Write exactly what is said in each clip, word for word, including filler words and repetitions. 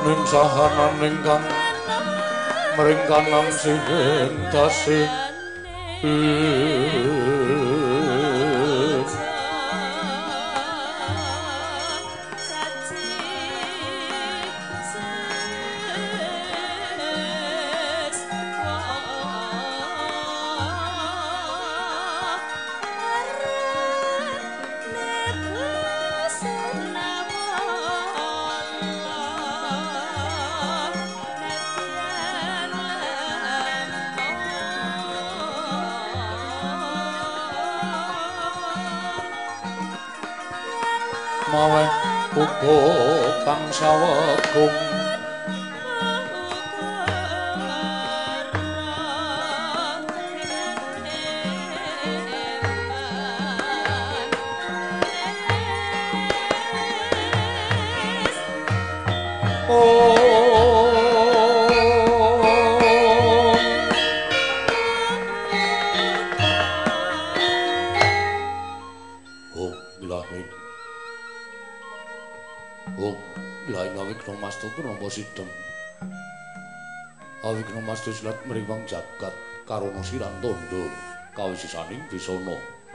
ning sahanan ingkang mringkanan sing tasih maweh uga kang sawegung sidem awikna mastu silat mriwang jagat karana siran tandha kawisisaning bisana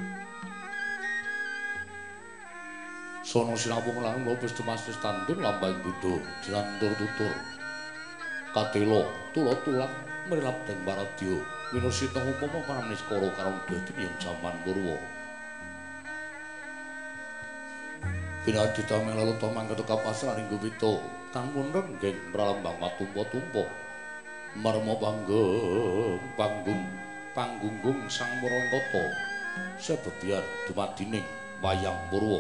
sono sinapung lan lopes tumastis tandun lambang buddha dilantur tutur katela tula-tulang mrilap deng paradya winasita upama paramanis kara karon dadi ing jaman purwa pinadita melalu to mangkat kapasraning gupita kang mundeng nggih pralambang matumpa-tumpa marma panggung panggung panggunggung sang Murangkata sebebiar dumadining wayang purwa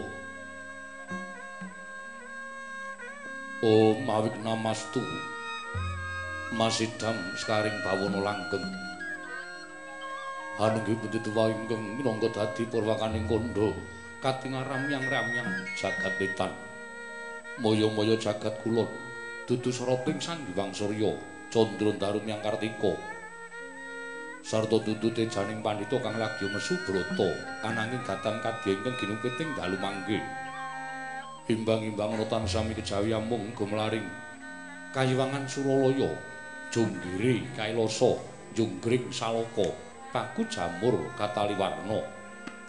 Om awik namastu masidham skaring bawana langgeng hanenggi pituwa ingkang minangka dadi purwakaning kandha katingaram yang ramyang jagat wetan moyo-moyo jagat kulon dudu soroting Sanghyang Surya Candra Darum yang Kartika sarta tutute janing pandhita kang lagi mesu brata ananging datan kadya ingkang ginupiting dalu mangke imbang-imbang rotan sami kejawi amung gumlaring kayiwangan Suralaya Jonggiri Kailasa Junggring Saloka Paku Jamur Kataliwarna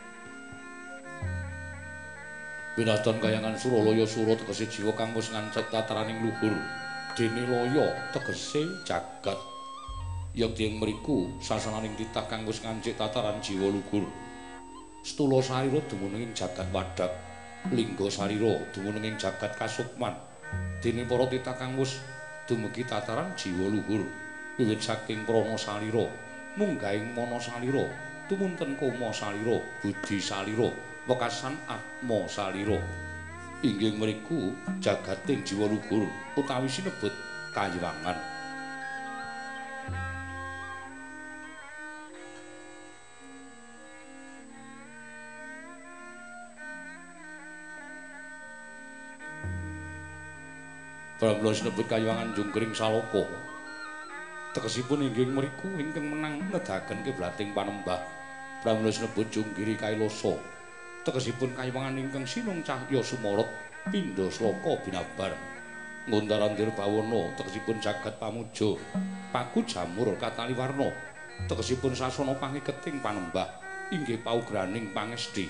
Winastan kayangan Suralaya sura tegese jiwa kang wis ngancet tataraning luhur dene laya tegese jagat yakti ing mriku sasananing titah kang wis ngancik tataran jiwa luhur stula sarira dumunung ing jagat wadak lingga sarira dumunung ing jagat kasukman dene para titah kang wis dumugi tataran jiwa luhur wiwit saking prana salira munggahing mana salira tumunten koma salira budi salira wekasan atma salira inggih mriku jagating jiwa luhur utawi sinebut kayiwangan pramila sinebut kayiwangan Junggring Saloka tegesipun inggih mriku ingkang menang nedahaken kiblating panembah pramila sinebut Junggiri Kailasa tegesipun kayiwangan ingkang sinung cahya sumorot pindha sloka binabar ngondarandir bawana tegesipun jagat pamuja Paku Jamur Kataliwarna tegesipun sasana pangiketing panembah inggih paugraning pangesti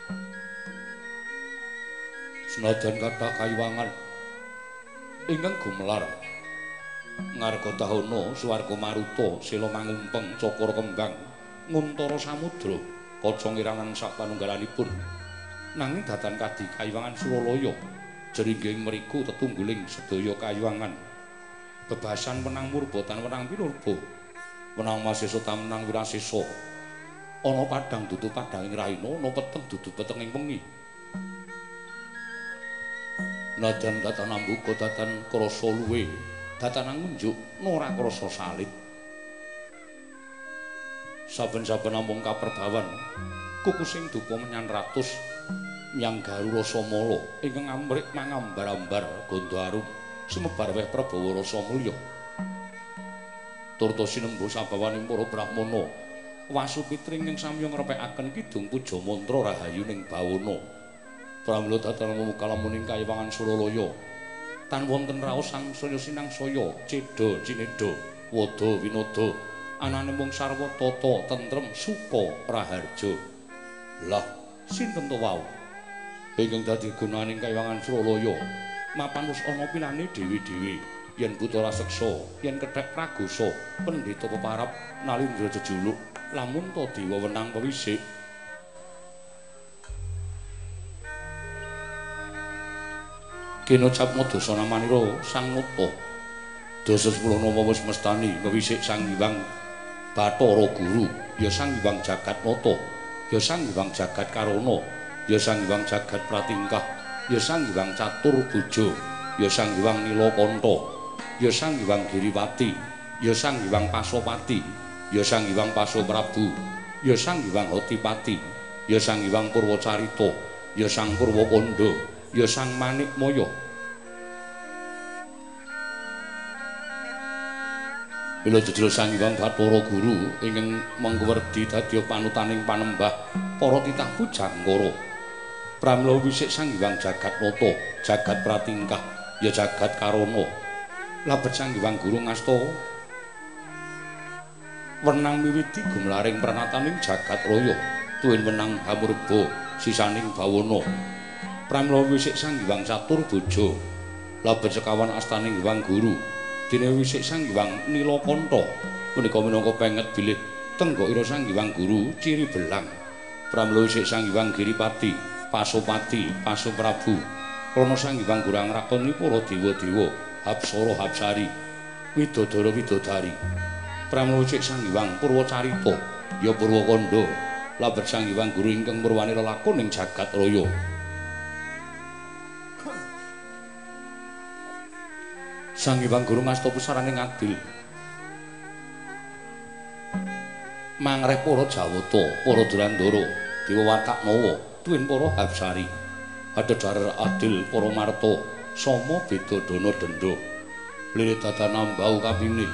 senajan kathah kayiwangan ingkang gumelar Ngargatahana Swarga Maruta Sela Mangumpeng Cakra Kembang Nguntara Samudra kaca ngirangan sapanunggalanipun nanging datan kadi kayiwangan Suralaya jeringging mriku tetungguling sedaya kayiwangan bebasan menang murba tan menang pinurba menang masesa tan menang wirasesa ana padhang dudu padhanging raina ana peteng dudu petenging wengi najan datan ambuka datan krasa luwe datan ngunjuk ora krasa salit saben-saben amung kaperbawan kukusing dupa menyan ratus nyang garu rasa mala ingkang amrik mangambar-ambar gondo arum sumebar weh Prabawa rasa mulya turta sinembu sabawaning para brahmana Wasupitri ing samya ngrepekaken kidung puja mantra rahayu ning bawana pramila datan mumukalamuning kayiwangan Suralaya tan wonten raos sang saya sinang saya cedha cinedha wada winada anane mung sarwa tata tentrem suka raharja. Lah sinten to wau ingkang dadi gunaning Kaiwangan Suralaya mapan wis ana pilane dewi-dewi yen buta raseksa yen kethek pragosa pendhita peparap nalindra jejuluk lamun to dewa wenang pewisik. Kena cap modasa namanira sang nata dasa sepuluh nama wis mestani pewisik sang Hyang Bathara Guru ya sang Hyang Jagat Nata ya sang Hyang Jagat Karana ya sang Hyang Jagat Pratingkah ya sang Hyang Catur Boja ya sang Hyang Nilakanta ya sang Hyang Giriwati ya sang Hyang Pasopati ya sang Hyang Pasoprabu ya sang Hyang Hotipati ya sang Hyang Purwacarita ya sang Purwakanda ya sang Manikmaya. Mila jejul sang Hyang Bathara Guru ingkang mangkuwerdi dadi panutaning panembah para titah pujangkara. Pramila wisik sang Hyang Jagat Nata, Jagat Pratingkah, ya Jagat Karana. Labet sang Hyang Guru ngasta wenang miwiti gumlaring pranataning jagat raya, tuwin wenang hamurba sisaning bawana. Pramila wisik sang Hyang Catur Boja, labet sekawan astaning Hyang Guru. Dene wisik sang Hyang Nilakanta punika minangka penget bilih tenggoira sang Hyang Guru ciri belang. Pramila wisik sang Hyang Giripati, Pasopati, Pasoprabu. Krana sang Hyang Guru ngrakoni para dewa-dewa, Hapsara Hapsari, Widodara Widodari. Pramila wisik sang Hyang Purwacarita, ya Purwakanda, labet sang Hyang Guru ingkang murwani lelakon ing jagat raya. Sang Hyang Guru ngasta pusaraning adil. Mangreh para Jawata, para Durandara, Dewa Watak Mawa, tuwin para Hapsari. Adhedharer adil para Marta, Sama Beda Dana Denda. Lirit dadan ambau kapine.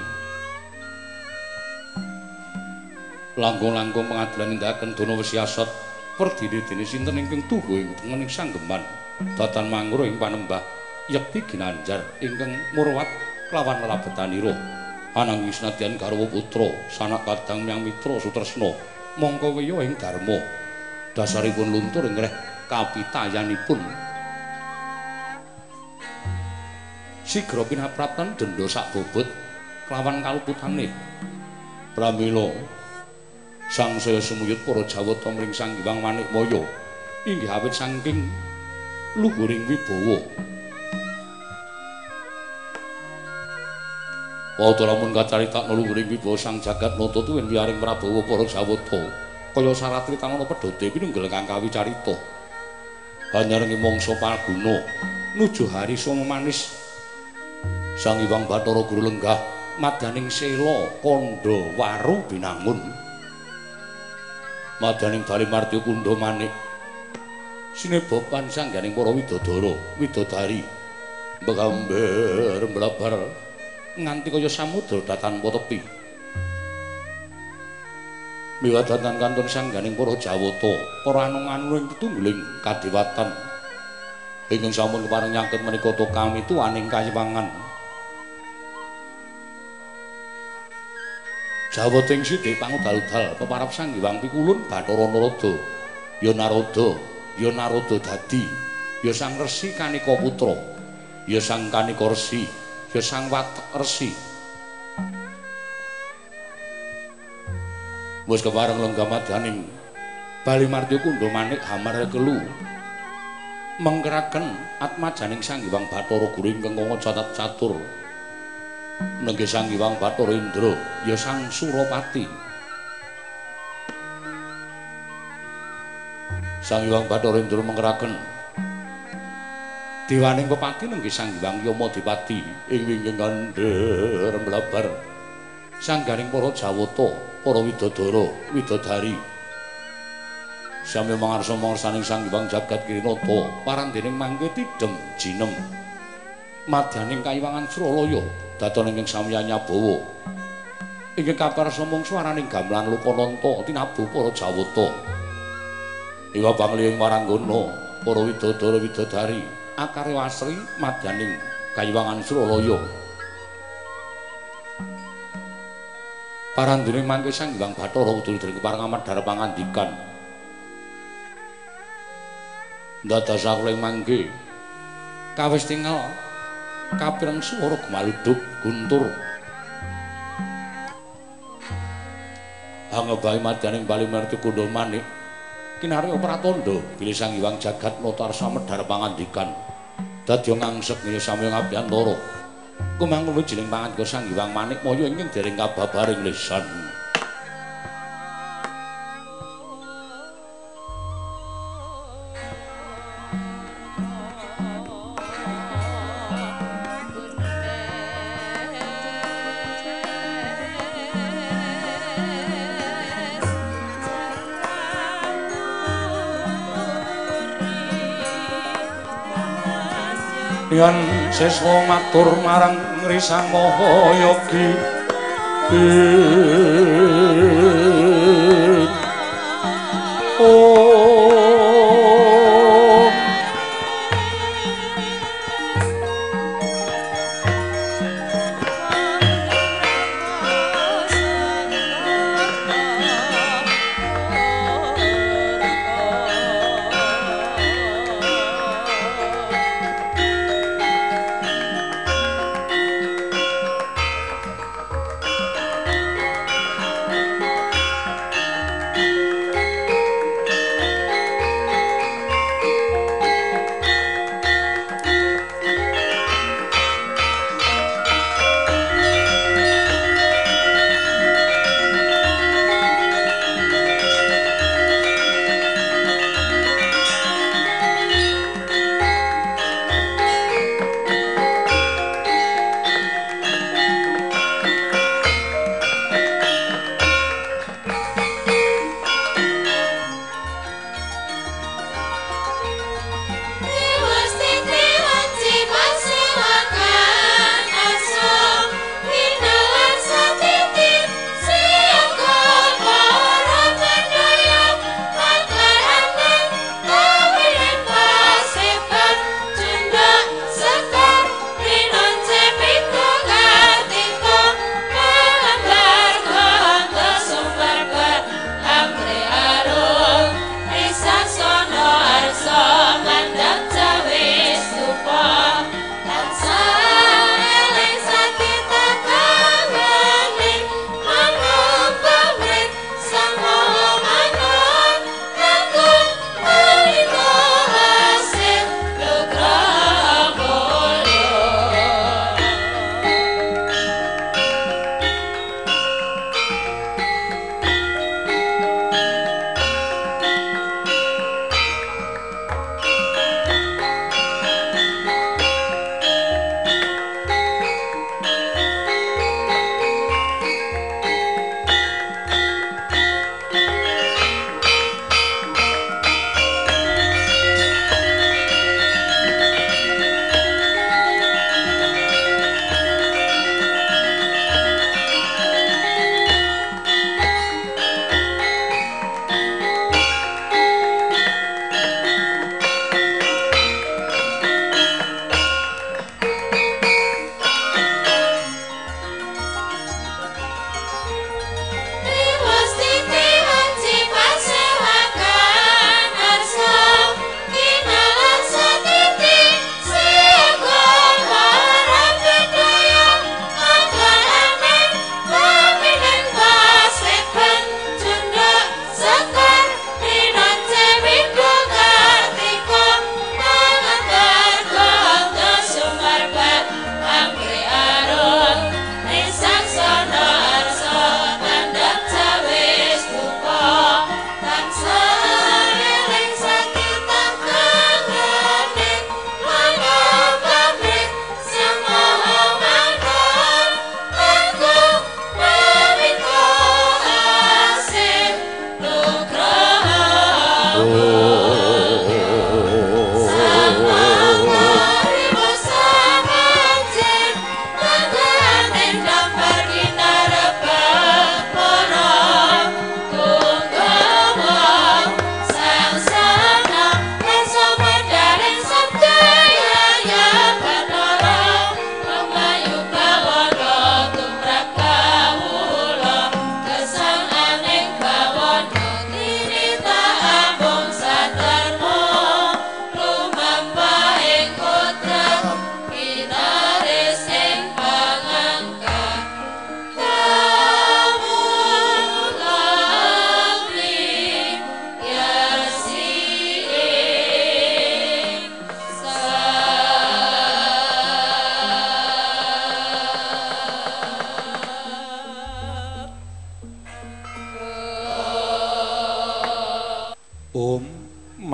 Langkung-langkung pengadilan nindakaken dana wesiasat perdine-dene sinten ingkang tuhu ing tengening sanggeman dadan mangro ing panembah Yekti Ginanjar ingkang murwat lawan labetanira ananging senadyan garwa putra sanak kadang miyang mitra sutresna mongko weya ing dharma dasaripun luntur ngreh kapitayanipun sigra pinapraptan denda sak bobot kelawan kaluputane. Pramila sang saya sumuyut para Jawata mring sang Hyang Manikmaya inggih awit saking luhuring wibawa. Wau lamun kacaritakna luhuring wibawa sang jagat nata tuwin wiyaring Prabawa para Jawata kaya saratri tanana pedhote pinunggel kang kawicarita. Banyarengi mangsa palguna nuju hari soma manis sang Hyang Bathara Guru lenggah madaning sela kandha waru binangun. Madaning bali Martya Kunda Manik sinebopan sangganing para widodara widodari mbegamber mblabar nganti kaya samudra tanpa tepi. Miwadatan kantun sangganing para Jawata para anung-anung ing tetunggiling kadewatan ingkang sampun kepareng nyangket menika to kami tuwaning kayiwangan. Jawata ing sithik pangudal-udal peparap sang Hyang Pikulun Bathara Narada ya Narada ya Narada dadi ya sang Resi Kanika Putra ya sang Kanika Resi ya sang Watek Resi. Wis kepareng lenggah madyaning bali Martya Kunda Manik hamar kelu mengkeraken atmajaning sang Hyang Bathara Guru ingkang catat catur nenggih sang Hyang Bathara Indra ya sang Surapati. Sang Hyang Bathara Indra mengkeraken dewaning pepati nenggih sang Hyang Yamadipati ing wingking kandher mblabar sanggaring para Jawata para widodara widodari sami mangarsa mangarsaning sang Hyang Jagat Kirinata parandening mangke tidhem jinem madyaning Kaiwangan Suralaya daton ingkang samya nyabawa ingkang kaparsa mung swaraning gamelan Lokananta tinabuh para Jawata. Iwa panglihing waranggana para widodara widodari akarya asri madyaning Kayiwangan Suralaya. Parandene mangke Sang Hyang Bathara udul dening keparengan Madara pangandikan. Dados aku mangke kawis tinggal kapireng swara gemaluduk guntur. Hangebahi madyaning Palimerti Kundul Manik kinarya pratandha bilih Sang Hyang Jagat Notarsa Madara pangandikan dadi ngangsek nggih samya ngabiyantara kumangka wijining pangandika Sang Hyang Manikmaya ingkang dereng kababaring lisan. Yen seswa matur marang Risang Mahayogi Om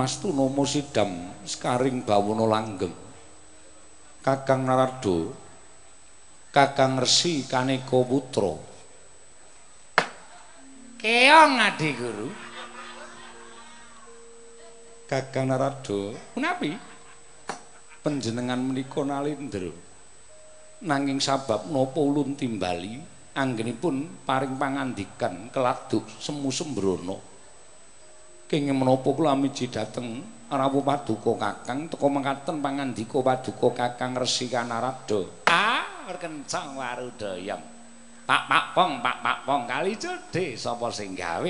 Wastuna Musidam Skaring Bawana Langgeng Kakang Narada Kakang Resi Kaneka Putra Keong Adi Guru Kakang Narada punapi panjenengan menika nalindra nanging sabab napa ulun timbali anggenipun paring pangandikan keladuk semu sembrono kenging menapa kula miji dhateng rawuh paduka Kakang teka mekaten pangandika paduka Kakang Resi Kanarada ah kencang warudaya Pak Pak Pong Pak Pak Pong kali cedhe sapa sing gawe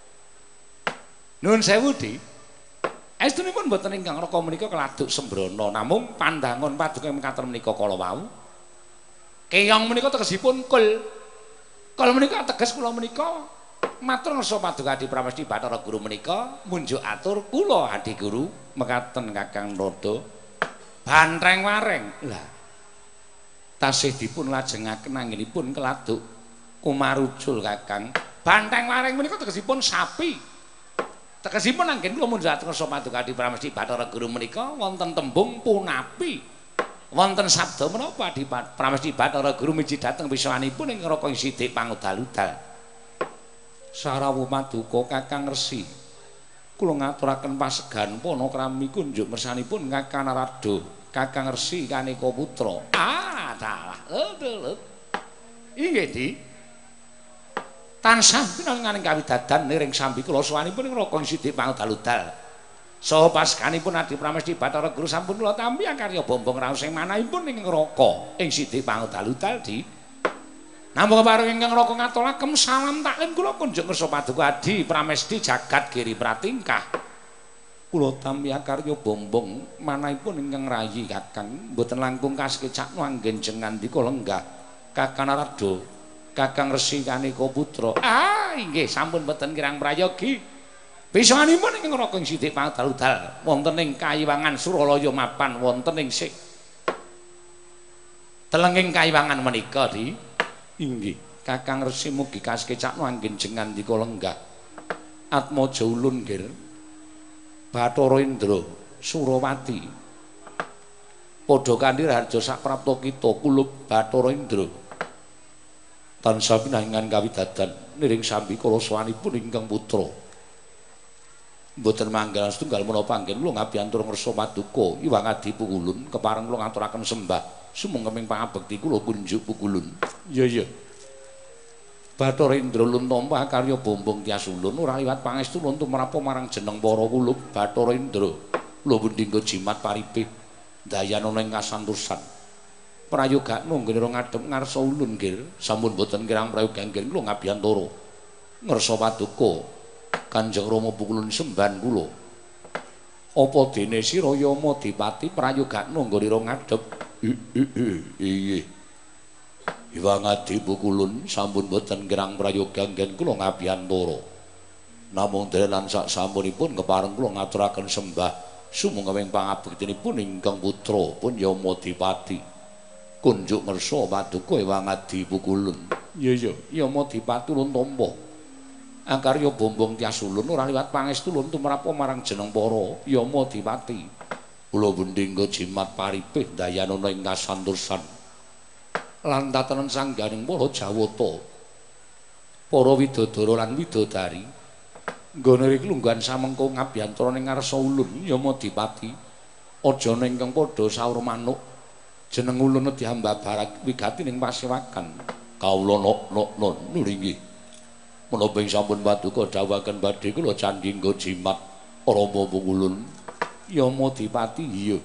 nuwun sewu Di estunipun boten ingkang raka menika keladuk sembrono namung pandangon paduka mekaten menika kala wau keong menika tegesipun kul kala menika teges kula menika matur ngarsa paduka Adi Pramesti Bathara Guru menika munjuk atur kula Adi Guru mekaten Kakang Narada bantreng wareng lah tasih dipun lajengaken anggenipun keladuk kumarucul Kakang bantreng wareng menika tegesipun sapi tegesipun anggen kula munjuk atur ngarsa paduka Adi Pramesti Bathara Guru menika wonten tembung punapi wonten sabda menapa Adi Pramesti Bathara Guru miji dhateng pisanipun ing raka sidik pangudal-udal sarawuh paduka Kakang Resi kula ngaturaken pasegan panakrami kunjuk mersanipun Kakang Narada Kakang Resi Kaneka Putra ah dalah lho inggih Di tansah pinanganing kawidadan niring sambi kula sawanipun ing raka sidik pangudal-udal saha paseganipun Adi Pramesti Bathara Guru sampun kula tampi karya bombong raos sing manahipun ing raka ing sidik pangudal-udal Di namung kepareng ingkang raka ngaturaken salam taklim kula kunjuk ngarsa paduka Adi Pramesti Jagat Giri Pratingkah kula tampi karya bombong manahipun ingkang rayi Kakang mboten langkung kasekecak anggen jengandika lenggah Kakang Narada Kakang Resi Kaneka Putra ah inggih sampun mboten kirang prayogi pisanipun ing raka ing sidik pangudal wonten ing Kayiwangan Suralaya mapan wonten ing sik telenging Kayiwangan menika Di inggih Kakang Resi mugi kasekecak anggen jengandika lenggah Atmaja ulun nggih Bathara Indra Surawati padha kanthi harja saprapta kita kulub Bathara Indra tansah pinangan kawidadan niring sambi kala sawanipun ingkang putra mboten manggal setunggal menapa anggen kula ngabiyantur ngarsa paduka Iwang Adi Pukulun kepareng kula ngaturaken sembah sumengkeming pangabekti kula kunjuk Pukulun iya iya Bathara Indra lun tampa karya bombong tias ulun ora liwat pangestu lun tumrapa marang jeneng para kulub Bathara Indra kula bendingga jimat paripih dayanana ing kasantosan prayogakna nggih ngadhep ngarsa ulun nggih sampun boten kirang prayoga nggih kula ngabiyantara ngarsa paduka Kanjeng Rama Pukulun semban kula apa dene sira Yama Dipati prayogakna nggih ngadhep iya Iwang Adi Pukulun sampun boten kirang prayoga nggih kula ngabiyantara namung derenan sak sampunipun kepareng kula ngaturaken sembah sumengkawing pangabektinipun ingkang putra pun Yama Dipati kunjuk ngarsa paduka Iwang Adi Pukulun iya iya Yama Dipati ulun tampa akarya bombong tias ulun ora liwat pangestu ulun tumrapa marang jeneng para Yama Dipati kula bendingga jimat paripih dayanana ing kasantosan lan tatanen sangganing para Jawata para widodara lan widodari nggone iki lungguhan samengko ngabiyantara ning ngarsa ulun Yama Dipati aja ning ingkang padha saur manuk jeneng ulun diambabarak wigati ning pasewakan kawula nok-nok nulinggih menapa ing sampun paduka dawuhaken badhe kula candhingga jimat Rama Pukulun Yama Dipati iya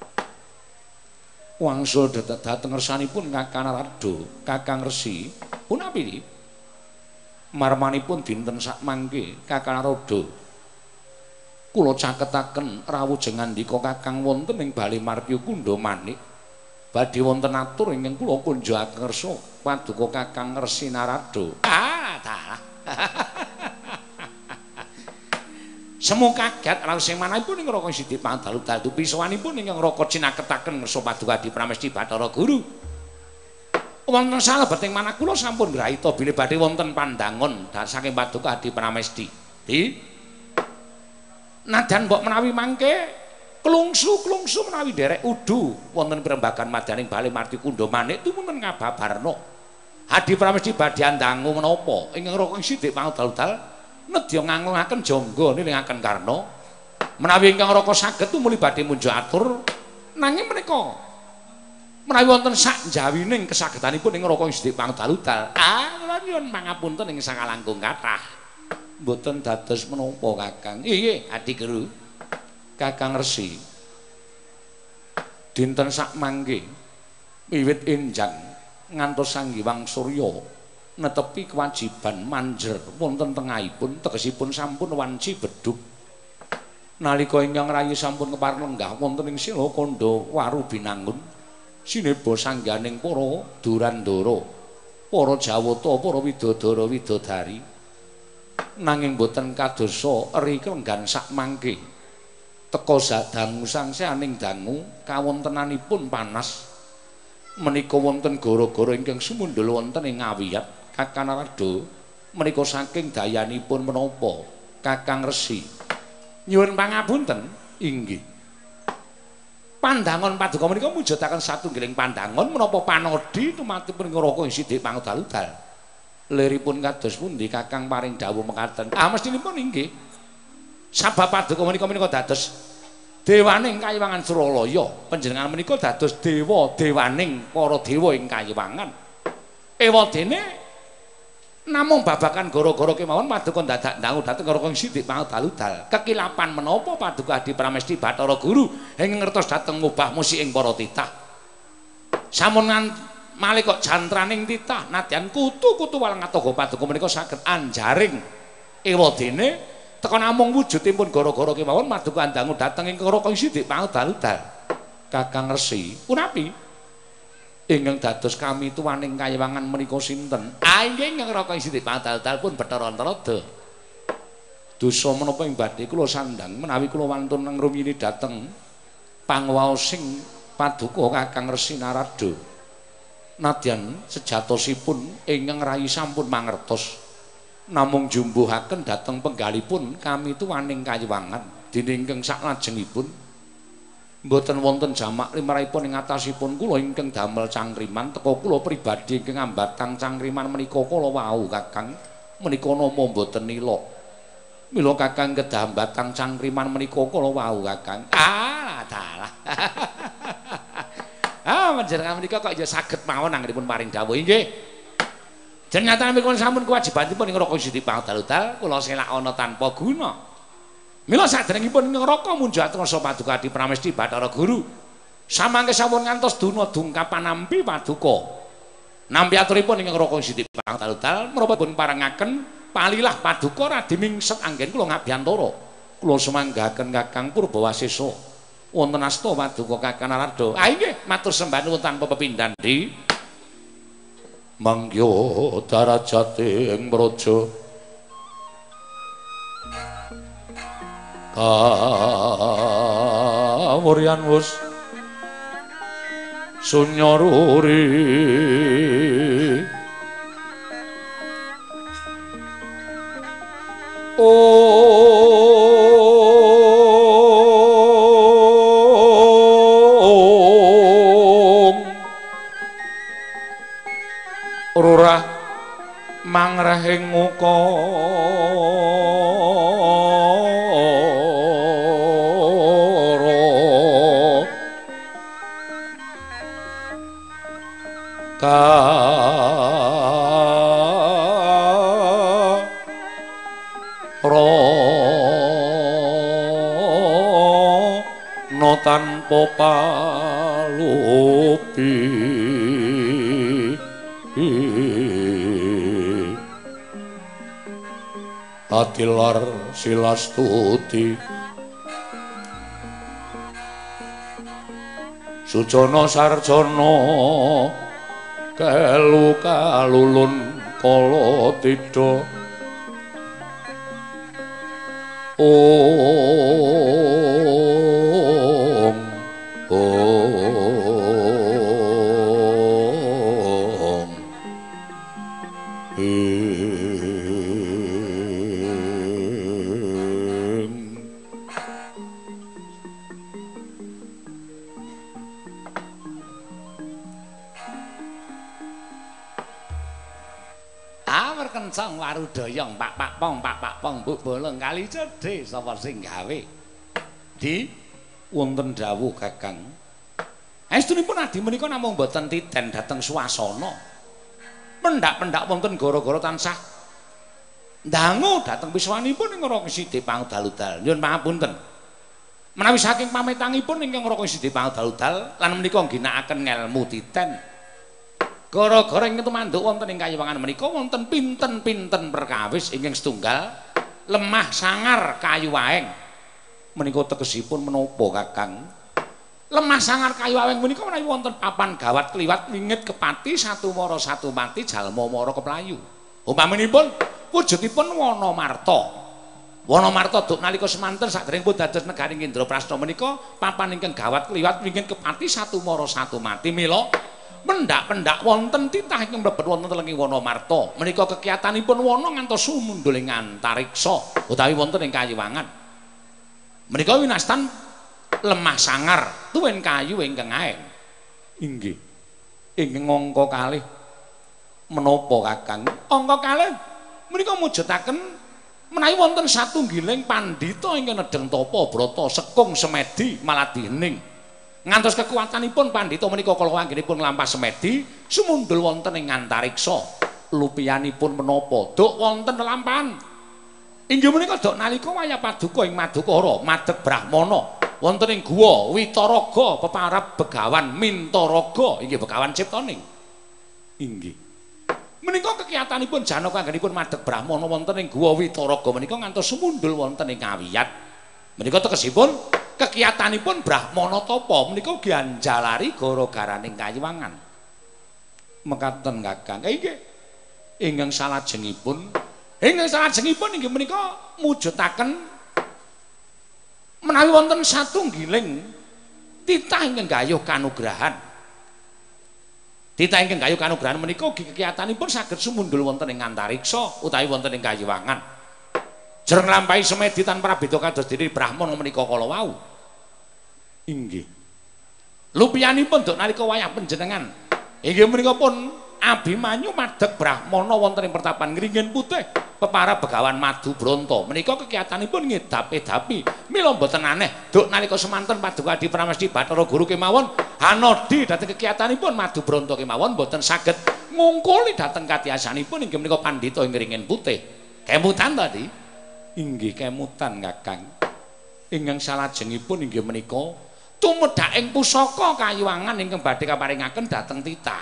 wangsul dhateng ngersanipun Kakang Narada Kakang Resi punapi marmanipun dinten sak mangke Kakang Narada kula caketaken rawuh jengandika Kakang wonten ing Bali Martya Kunda Manik badhe wonten atur ingkang kula kunjukaken ngarsa paduka Kakang Resi Narada ah dalah semu kaget rawuh sing manahipun ing raka sidik pangudal-udal dupi sawanipun ingkang raka cinaketaken ngarsa paduka Adi Pramesti Bathara Guru wonten salebeting manah kula sampun grahita bilih badhe wonten pandangon saking paduka Adi Pramesti Di Nadan mbok menawi mangke klungsu-klungsu menawi derek udu wonten pirembagan madaning Bali Marti Kundha Manik tumunten ngababarna Hadi Pramesti badhe andangu menapa ingkang raka sithik pangudal-udal nedya ngangungaken jangga nilingaken Karna menawi ingkang raka saged tumuli badhe munjuk atur nanging menika menawi wonten sak jawining kasagedanipun ing raka sithik pangudal-udal ah kula nyuwun pangapunten ing sakalangkung kathah mboten dados menapa Kakang nggih Adi Guru Kakang Resi dinten sak mangke wiwit enjang ngantos Sanghyang Surya netepi kewajiban manjer wonten tengahipun tegesipun sampun wanci bedhug nalika ingkang rayi sampun kepareng lenggah wonten ing Sila Kandha Waru Binangun sineba sangganing para durandara para Jawata para widodara widodari nanging boten kadosa eri kelenggan sak mangke teka dangu sangseaning dangu kawontenanipun panas menika wonten gara-gara ingkang sumundul wonten ing Ngawiyat Kakang Narada menika saking dayanipun menapa Kakang Resi nyuwun pangapunten inggih pandangan paduka menika mujudaken satunggiling pandangan menapa panodi tumatipun ngraka sithik pangudal-udal liripun kados pundi Kakang paring dawuh mekaten ah mestinipun inggih sabab paduka menika menika dados dewaning Kayiwangan Suralaya panjenengan menika dados dewa dewaning para dewa ing Kayiwangan ewadene namung babakan gara-gara kemawon paduka dadak dangu dhateng karo sithik pangudal-udal kekilapan menapa paduka Adi Pramesti Bathara Guru ing ngertos dhateng ngubah musik ing para titah sampun malih kok jantraning titah nadyan kutu-kutu walang atoga paduka menika saged anjaring ewadene teka namung wujudipun gara-gara kemawon paduka andangu dhateng ing karo sithik pangudal-udal Kakang Resi punapi ingkang dados kami tuwaning Kayiwangan menika sinten ah inggih ingkang raka sithik pangudal-udal pun Bathara Antarada dosa menapa ing badhe kula sandhang menawi kula wantun ngrumiyini dhateng pangwaosing paduka Kakang Resi Narada nadyan sejatosipun ingkang rayi sampun mangertos namung jumbuhaken dhateng penggalipun kami tuwaning Kayiwangan dene ingkang saklajengipun mboten wonten jamak limrahipun ing atasipun kula ingkang damel cangkriman teka kula pribadi ingkang ambatang cangkriman menika kala wau Kakang menika nama mboten nila mila Kakang kedah ambatang cangkriman menika kala wau Kakang ah dalah ah panjenengan menika kok ya saged mawon anggenipun paring dawuh nggih Ternyata menika sampun kewajibanipun ing ngraka sithik pangudal-udal kula selak ana tanpa guna. Mila saderengipun ngraka munjuk atur sa paduka Adi Pramesti Bathara Guru. Samangke sampun ngantos duna dungkapan nampi paduka. Nampi aturipun ing ngraka sithik pangudal-udal menapa pun parangaken palilah paduka radimingset anggen kula ngabiyantara. Kula sumanggahaken Kakang Purbawasesa wonten asta paduka Kakang Narada. Ah nggih matur sembah nuwun tanpa pepindhan di mangya darajating praja kawuryan wus sunyaruri Rurah mangrahing ukara karana tanpa palupi Atilar silastuti Sujono sarjono kelu kalulun kala tidha Om Om merkencong warudoyong pak pak pong pak pak pong mbok bolong kali cedhe sapa sing gawe di wonten dawuh Kakang estunipun adi menika namung boten titen dhateng swasana pendak-pendak wonten gara-gara tansah ndangu dhateng wiswanipun ing Raka Sidhi Pangudal-udal nyuwun pangapunten menawi saking pamitangipun ingkang Raka Sidhi Pangudal-udal lan menika ngginakaken ngelmu titen gara-gara ing tumanduk wonten ing Kayuwangan menika wonten pinten-pinten perkawis ingkang setunggal lemah sangar kayu waeng menika tegesipun menapa Kakang lemah sangar kayu waeng menika menawi wonten papan gawat kliwat wingit kepati satu mara satu mati jalma mara keplayu umpaminipun wujudipun wana marta wana marta duk nalika semanten saderengipun dados negaring Indraprasta menika papan ingkang gawat kliwat wingit kepati satu mara satu mati mila pendak-pendak wonten titah ingkang mlebet wonten telenging wana marta menika kekiyatanipun wana ngantos sumundul ing antariksa utawi wonten ing Kayuwangan menika winastan lemah sangar tuwin kayu ingkang aeng inggih ing angka kalih menapa Kakang angka kalih menika mujudaken menawi wonten satunggiling pandhita ingkang nedheng tapa brata sekung semedi maladi hening ngantos kekuatanipun pandhita menika kala anggenipun nglampah semedi sumundul wonten ing antariksa lupiyanipun menapa duk wonten lampahan inggih menika duk nalika wayah paduka ing Madukara madeg Brahmana wonten ing guwa Witaraga peparab Begawan Mintaraga inggih Begawan Ciptaning inggih menika kekiyatanipun Janaka anggenipun madeg Brahmana wonten ing guwa Witaraga menika ngantos sumundul wonten ing Kawiyat menika tegesipun kekiyatanipun Brahmana tapa menika ugi anjalari gara-garaning Kayuwangan mekaten Kakang inggih ingkang salajengipun ingkang salajengipun inggih menika mujudaken menawi wonten satunggiling titah ingkang gayuh kanugrahan titah ingkang gayuh kanugrahan menika ugi kekiyatanipun saged sumundul wonten ing antariksa utawi wonten ing Kayuwangan jereng nglampahi semedi tanpa beda kados dene Brahmana menika kala wau inggih lupiyanipun duk nalika wayah panjenengan inggih menika pun Abimanyu madeg Brahmana wonten ing pertapan Ngringin Putih peparab Begawan Madu Branta menika kekiyatanipun ngedapi-dapi mila mboten aneh duk nalika semanten Paduka Adi Pramesti Bathara Guru kemawon hanodi dhateng kekiyatanipun Madu Branta kemawon mboten saged ngungkuli dhateng katiasanipun inggih menika pandhita ing Ngringin Putih kemutan tadi inggih kemutan Kakang ingkang salajengipun inggih menika tumedhaking pusaka Kayuwangan ingkang badhe kaparingaken dhateng titah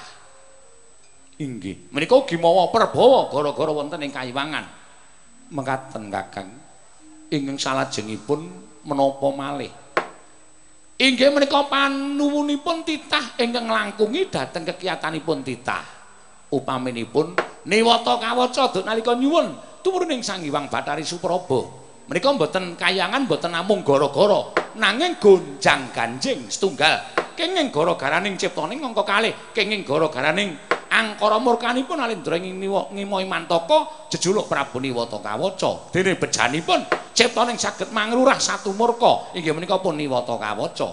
inggih menika ugi mawa perbawa gara-gara wonten ing Kayuwangan mekaten Kakang ingkang salajengipun menapa malih inggih menika panuwunipun titah ingkang nglangkungi dhateng kekiyatanipun titah upaminipun niwata kawaca duk nalika nyuwun tumurun ing Sang Hyang Bathari Supraba menika mboten kayangan mboten namung gara-gara nanging gonjang-ganjing setunggal kenging gara-garaning ciptaning angka kalih kenging gara-garaning angkara murkanipun Alendra ngimoi mantaka jejuluk Prabu Niwata Kawaca dene bejanipun ciptaning saged mangrurah satu murka inggih menika pun Niwata Kawaca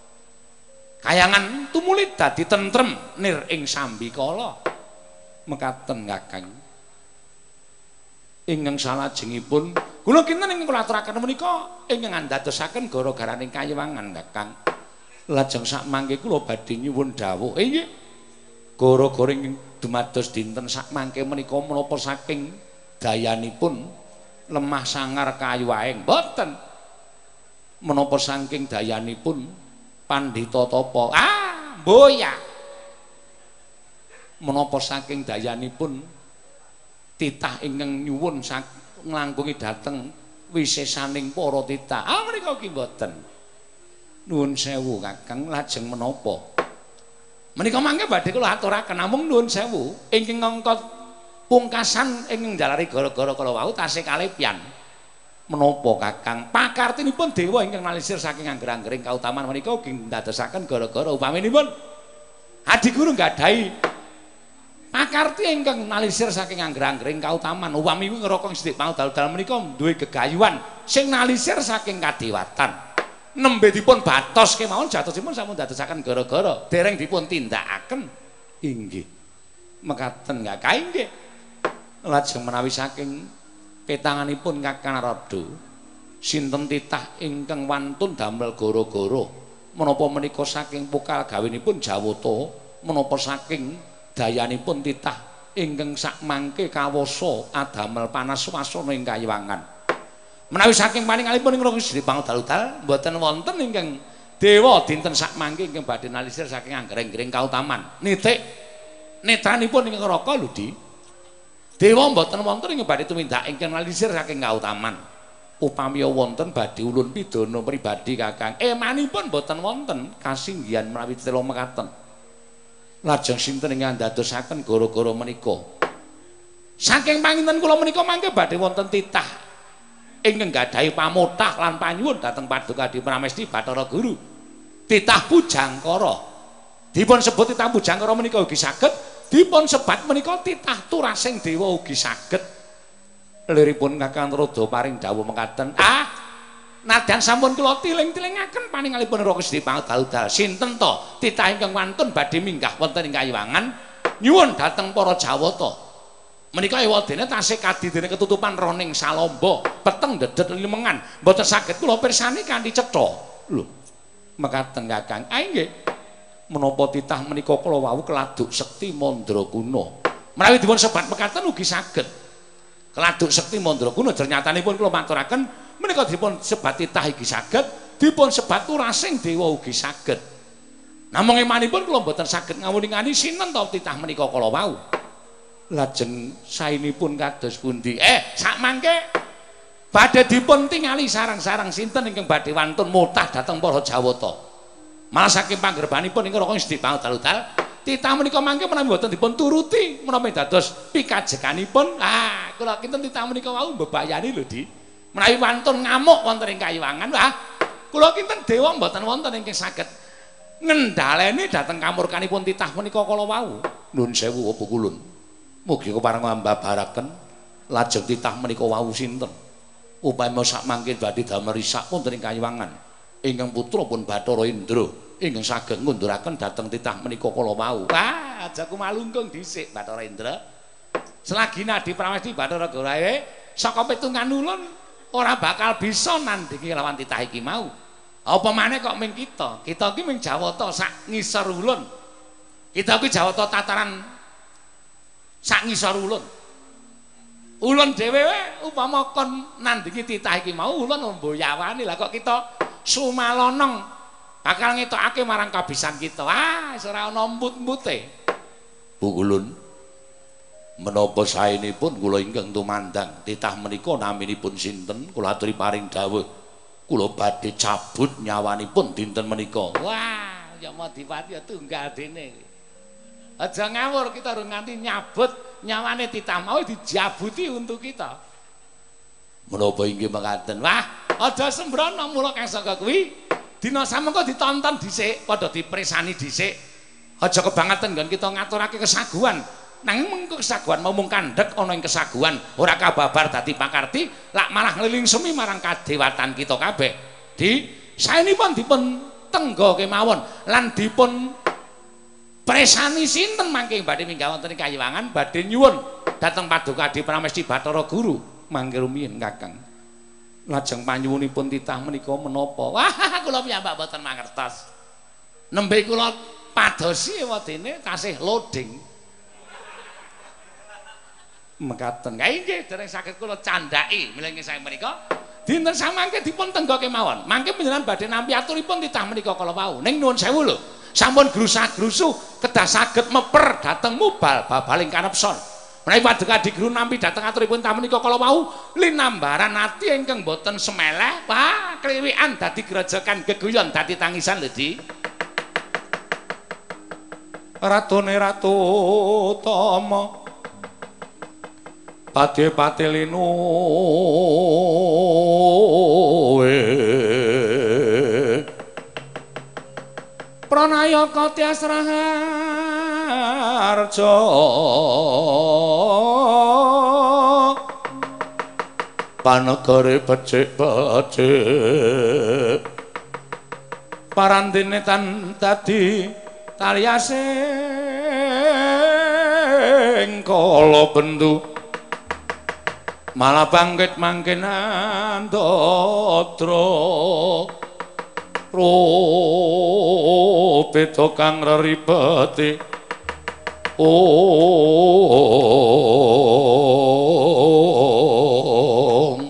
kayangan tumuli dadi tentrem nir ing sambikala mekaten Kakang ingkang salajengipun kula kinten ingkang kula aturaken menika ingkang andadosaken gara-garaning Kayuwangan Kakang lajeng sak mangke kula badhe nyuwun dawuh inggih gara-gara ingkang dumados dinten sak mangke menika menapa saking dayanipun lemah sangar kayu waeng mboten menapa saking dayanipun pandhita tapa ah mboya menapa saking dayanipun titah ingkang nyuwun nglangkungi dhateng wisesaning para titah ah menika ugi mboten nuwun sewu Kakang lajeng menapa menika mangke badhe kula aturaken namung nuwun sewu ingkang ngangkat pungkasan ingkang jalari gara-gara kala wau tasih kalepyan menapa Kakang pakartinipun dewa ingkang nalisir saking angger-anggering kautaman menika ugi ndadosaken gara-gara upaminipun Adi Guru nggadahi pakarti ingkang nalisir saking angger-anggering kautaman upami Raka Sidhi Pangudal-udal menika duwe gegayuhan sing nalisir saking kadewatan nembe dipun batos kemawon jatosipun sampun dadosaken gara-gara dereng dipun tindakaken inggih mekaten Kakang inggih Lajeng menawi saking petanganipun Kakang Narada sinten titah ingkang wantun damel gara-gara menapa menika saking pokal gawenipun Jawata menapa saking dayanipun titah ingkang sakmangke kawasa adamel panas swasana ing Kayiwangan. Menawi saking paningalipun ing Gusti Pangudal mboten wonten ingkang dewa dinten sakmangke ingkang badhe nalisir saking anggreng-greng kautaman. Nitik netranipun ing neraka lho Di. Dewa mboten wonten ing badhe tumindak ingkang nalisir saking kautaman. Upami wonten badhe ulun pidana pribadi Kakang, emanipun mboten wonten kasinggihan menawi tela mekaten. Lajeng sinten ingkang dadosaken gara-gara menika. Saking panginten kula menika mangke badhe wonten titah ingkang gadhahi pamotah lan panyuwun dhateng Paduka Adi Pramesti Bathara Guru. Titah Pujangkara. Dipun sebut titah Pujangkara menika ugi saged dipun sebat menika titah Turasing Dewa ugi saged. Liripun Kakang Narada paring dawuh mekaten, "Ah, nadyan sampun kula tiling-tilingaken paningalipun Raka Gusti Pangudal, sinten to titah ingkang wantun badhe minggah wonten ing Kayiwangan nyuwun dhateng para Jawata." Menika ewadene tasih kadidene ketutupan roning salamba, peteng dedet limengan, mboten saged kula pirsani kanthi cetha. Lho, mekaten Kakang. Ah nggih. Menapa titah menika kula wau Keladuk Sekti Mandrakuna. Menawi dipun sebat mekaten ugi saged. Keladuk Sekti Mandrakuna jernyatanipun kula maturaken menika dipun sebat titah iki saged, dipun sebat Turasing Dewa ugi saged. Namung emanipun kula mboten saged ngawuning-ani sinten to titah menika kala wau. Lajeng saenipun kados pundi? Eh, sakmangke badhe dipun tingali sarang-sarang sinten ingkang badhe wantun mutah dhateng para Jawata. Malah saking panggerbanipun ing Raka Gusti Pangudal, titah menika mangke menawi mboten dipun turuti menawi dados pikajekanipun. Ah, kula kinten titah menika wau mbebayani lho, Di. Menawi wantun ngamuk wonten ing Kayiwangan, wah, kula kinten dewa mboten wonten ingkang saged ngendhaleni dhateng kamurkanipun titah menika kala wau. Nuwun sewu apa kulun. Mugi kepareng mbabaraken lajeng titah menika wau sinten. Upama sakmangke badhe damel risak wonten ing Kayiwangan. Ingkang putra pun Bathara Indra ingkang saged ngunduraken dhateng titah menika kala wau. Wah, aja kumalungkung dhisik Bathara Indra. Selagi Adi Pramesti Bathara Gurae saka pitungan ulun ora bakal bisa nandingi lawan titah iki mau. Apa maneh kok ming kita? Kita iki ming Jawata sak ngisor ulun. Kita iki Jawata tataran sak ngisor ulun. Ulun dhewe upama kon nandingi titah iki mau ulun mboyawani lah kok kita sumalonong bakal ngetokake marang kabisan kita. Ah, wis ora ana embut-embute. Bu Ulun, menapa saenipun kula ingkang tumandang titah menika naminipun sinten? Kula aturi paring dawuh. Kula badhe cabut nyawanipun dinten menika. Wah, ya Madipati tunggal dene. Aja ngawur, kita harus nganti nyabut nyawane titah mau dijabuti untuk kita. Menapa inggih mekaten? Wah, aja sembrono mula kang saka kuwi dina samengko ditonton dhisik, padha dipresani dhisik. Aja kebangetan nggon kita ngaturake kesaguhan. Nanging mengko kesaguhan mau mung kandhek ana ing kesaguhan, ora kababar dadi pakarti, lak malah ngeliling semi marang kadewatan kita kabeh. Di saenipun dipun tenggo kemawon lan dipun presani sinten mangke badhe minggah wonten ing Kayiwangan badhe nyuwun dhateng Paduka Adi Pramesti Bathara Guru mangke rumiyin Kakang. Lajeng panyuwunipun titah menika menapa? Wah, kula piyambak boten mangertos. Nembe kula padosi ewadene tasih loading. Mekaten. Kae nggih dereng saged kula candhaki milih sae menika dinten samangke dipun tenggo kemawon. Mangke panjenengan badhe nampi aturipun titah menika kala wau. Ning nuwun sewu lho. Sampun grusah-grusuh kedah saged meper dhateng mubal babaling kanepson. Menawi Paduka Adi Guru nampi dhateng aturipun titah menika kala wau linambaran ati ingkang boten semeleh, wah kliwikan dadi grojokan geguyon dadi tangisan lho Di. Ratune Ratu Tama Pati-pati linu Pranayaka Tias Raharja Panegare becik-becik Parandene tan dadi taliasing kala bendu malah bangkit mangkenan Ndatra rupeta kang reribete om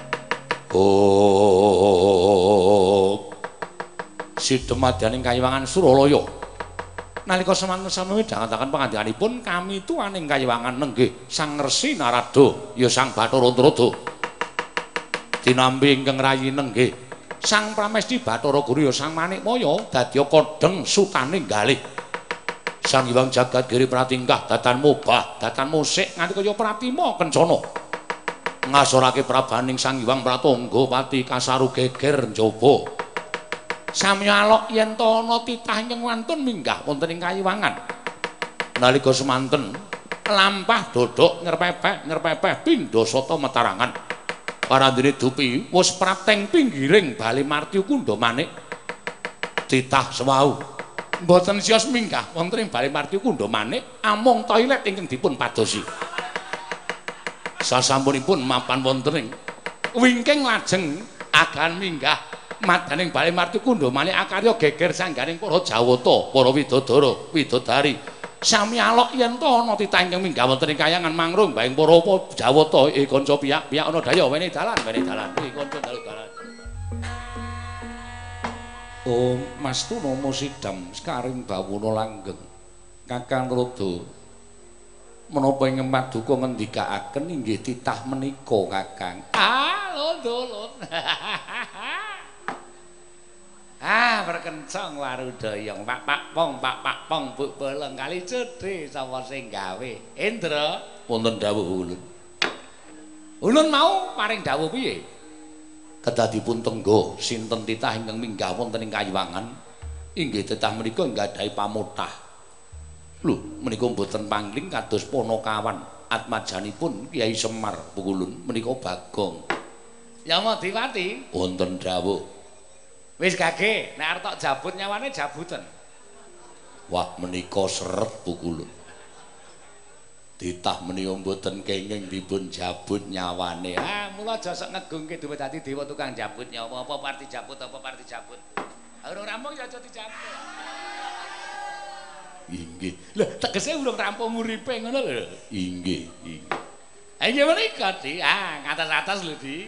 om sidemadaning Kayiwangan Suralaya nalika semanten sami dangetaken pangandikanipun kami tuaning Kayiwangan nenggih Sang Resi Narada ya Sang Bathara Antarada dinampi ingkang rayi nenggih Sang Pramesti Bathara Guru ya Sang Manikmaya dadya kodheng sutaning galih Sang Hyang Jagat Giri Pratingkah datan mubah datan musik nganti kaya pratima kencana ngasorake prabaning Sang Hyang Pratangga Pati kasaru geger njaba sami alok yen to ana titah ingkang wantun minggah wonten ing Kayiwangan nalika semanten lampah dodok ngerpepek ngerpepeh pindha sata metarangan parandene dupi wis prateng pinggiring bali marti kundha manik titah semau mboten siyos minggah wonten ing bali marti kundha manik amung toilet ingkang dipun padosi sasampunipun mapan wonten ing wingking lajeng agan minggah madaning bali marti kundha manik akarya geger sangganing para Jawata para widodara widodari sami alok yen to ana titah ingkang minggah wonten ing Kayangan mangrung baing para Jawata e kanca piyak-piyak ana daya wene dalan wene dalan e kanca dalan. Om Mastu Nama Sidam Skaring Bawana Langgeng Kakang Rada menapa ing paduka ngendikaaken inggih titah menika Kakang. Ah londolon. Ah perkencong warudayong Pak Pak Pong Pak Pak Pong Bu Bolong kali cedhe sapa sing gawe Indra wonten dawuh ulun ulun mau paring dawuh piye kedah dipun tenggo sinten titah ingkang minggah wonten ing Kayiwangan inggih titah menika nggadahi pamutah lho menika mboten pangling kados Panakawan atmajanipun Kyai Semar Pukulun menika Bagong Yamadewati wonten dawuh wis gage, nek arep tok jabut nyawane jabuten. Wah menika seret Pukulun. Titah menika mboten kenging dipun jabut nyawane. Ah, mula aja sok ngegungke duwe dadi dewa tukang jabut nyawa apa parti jabut apa parti jabut. Urung rampung ya aja dijabut. Inggih. Lah tegese urung rampung uripe ngono lho. Inggih, inggih. Ha inggih menika, Di. Ah, ngatas-atas lho, Di.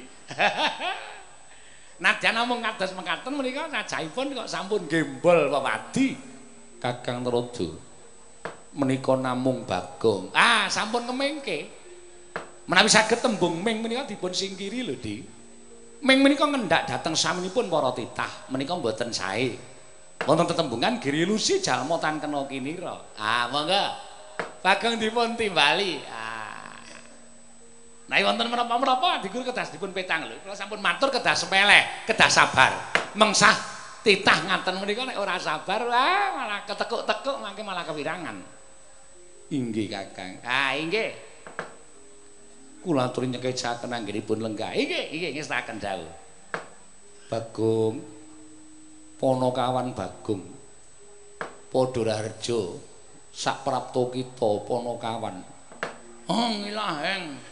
Nadyan namung kados mekaten menika sajaipun kok sampun gembol pepadi Kakang Rada menika namung Bagong ah sampun kemengke menawi saged tembung ming menika dipun singkiri lho Di ming menika ngendhak dhateng saminipun para titah menika mboten sae wonten tetembungan giri lusi jalma tan kena kinira ah monggo Bagong dipun timbali ah nah wonten menapa-menapa Adi Guru kedah dipun petang lho. Kula sampun matur kedah sepeleh, kedah sabar. Mengsah titah ngaten menika nek ora sabar wah malah ketekuk-tekuk mangke malah kewirangan. Inggih Kakang. Ah inggih. Kula aturi nyekecaken anggenipun lenggah. Inggih, inggih ngestaken dawuh. Bagong Panakawan Bagong padha raharja sak prapta kita Panakawan. Oh ngilaheng.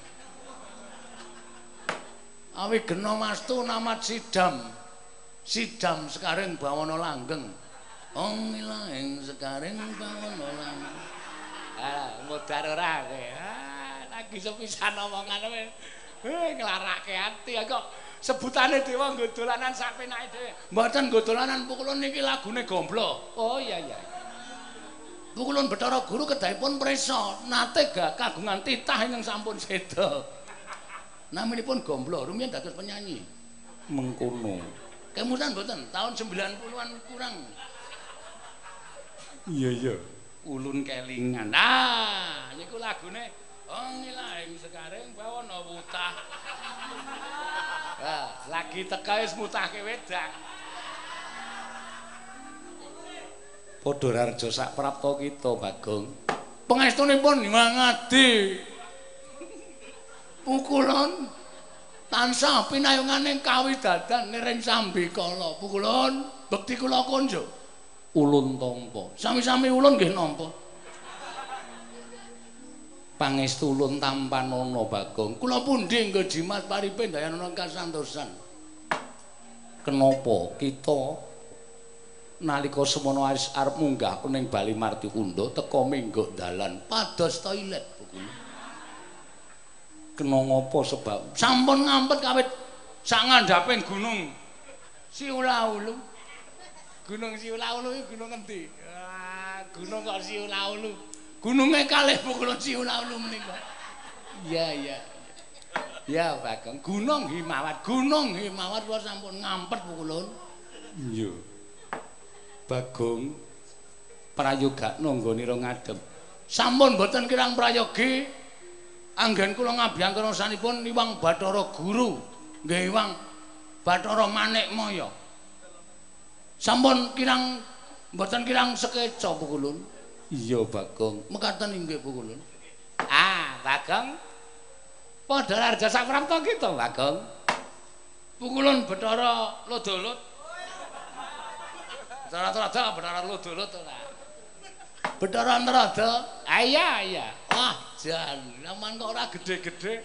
Awi gena Mastu Namat Sidam Sidam Skaring Bawana Langgeng ong ilahing Skaring Bawana Langgeng ah modar ora kowe ah lagi sepisan omongan kowe eh nglarake ati kok sebutane dewa nggo dolanan sak penake dhewe mboten nggo dolanan Pukulun niki lagune Gomblo oh iya iya Pukulun Bathara Guru kedahipun prisa nate gak kagungan titah ingkang sampun seda naminipun Gomblo, rumiyin dados penyanyi. Mengkono. Kemudian mboten, tahun sembilan puluhan kurang. Iya iya. Ulun kelingan. Nah, niku lagune Ong ilahing Skaring Bawana Wutah. Nah, lagi teka wis mutahke wedang. Padha rarja sak prapta kita, Bagong. Pangestunipun ngangadi. Pukulun tansah pinayunganing kawidadan niring sambikala Pukulun bekti kula konjo ulun tampa sami-sami ulun nggih nampa Pangestu ulun tampanana Bagong. Kula pundi nggih jimat paripe dayanana kasantosan. Kenapa kita nalika semono aris arep munggah ning Bali Martikunda teka minggo dalan pados toilet Bagong. Kena ngapa sebab sampun ngampet kawit sak ngandhaping gunung Siulaulu. Gunung Siulaulu iki gunung endi? Ah, gunung kok Siulaulu. Gununge kalih Pukulun Siulaulu menika. Iya, iya. Ya, Bagong, Gunung Himawat, Gunung Himawat kula sampun ngampet Pukulun. Iya. Bagong prayoga nanggonira ngadhep. Sampun boten kirang prayogi. Anggen kula ngabiyang sanipun Iwang Bathara Guru. Nggih Iwang Bathara Manikmaya. Sampun kirang mboten kirang sekeca Pukulun. Iya Bagong, mekaten inggih Pukulun. Ah, Bagong. Padha Raja Saprapta kita, Bagong. Pukulun Bathara Lodolut. Bathara Antarada, Bathara Lodolut ora. Bathara Antarada. Ah iya, iya. Wah, jan, laman kok ora gede-gede.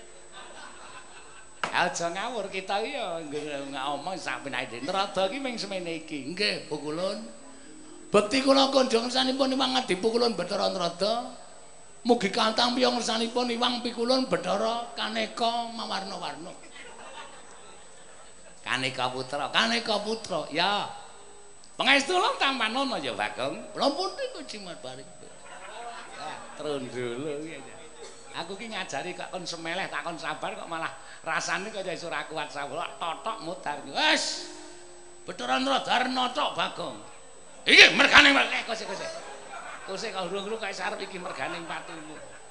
Aja ngawur kita iki ya ngomong sak penake. Antarada iki ming semene iki. Nggih, Pukulun. Bekti kula kunjung sanipun Iwang Adi Pukulun Bathara Antarada. Mugi kantang piyong sanipun Iwang Pikulun Bathara Kaneka mawarna-warna. Kaneka putra, Kaneka putra. Ya. Pangestu long tampanana ya Bagong. Kula pundi kok jimat bareng. Ya, trondolo iki. Aku ki ngajari kok kon semeleh takon sabar kok malah rasane kok iso ora kuat sabar. Totok mudar. Wes. Bathara Antarada notok Bagong. Iki merganing eh kose kose. Kose kok urung-urung kaya sarep iki merganing patumu.